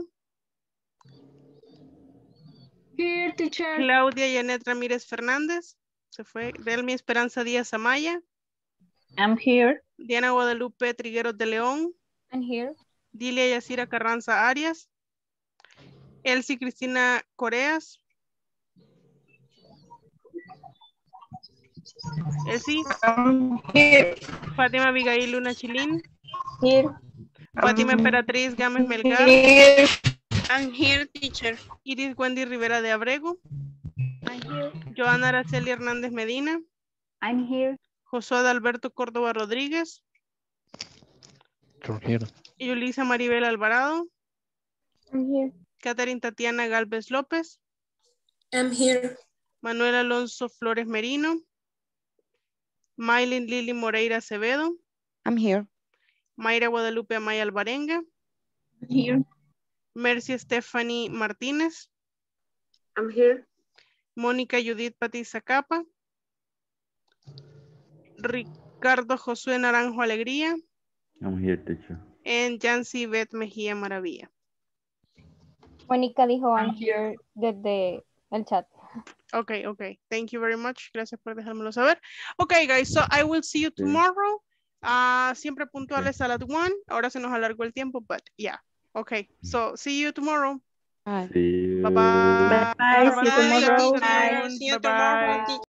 Here, teacher. Claudia Yanet Ramírez Fernández. Se fue. Delmi Esperanza Díaz Amaya. I'm here. Diana Guadalupe Trigueros de León. I'm here. Dilia Yacira Carranza Arias. Elsie Cristina Coreas. Elsie. Here. Fátima Abigail Luna Chilín. Here. Fátima Emperatriz Gámez Melgar. Here. I'm here, teacher. Iris Wendy Rivera de Abrego. I'm here. Joana Araceli Hernández Medina. I'm here. Josué Alberto Córdoba Rodríguez. Here. Yulisa Maribel Alvarado. I'm here. Catherine Tatiana Galvez López. I'm here. Manuel Alonso Flores Merino. Maylin Lili Moreira Acevedo. I'm here. Mayra Guadalupe Amaya Alvarenga. Here. Mercy Stephanie Martínez. I'm here. Mónica Judith Patiza Capa. Ricardo Josué Naranjo Alegría. I'm here, teacher. And Yancy Beth Mejía Maravilla. Mónica dijo I'm here desde el chat. Okay, okay. Thank you very much. Gracias por dejármelo saber. Okay, guys, so I will see you tomorrow. Siempre puntuales a las 1. Ahora se nos alargó el tiempo, but yeah. Okay, so see you tomorrow. Bye. See you. Bye-bye. Bye. See you tomorrow. See you tomorrow.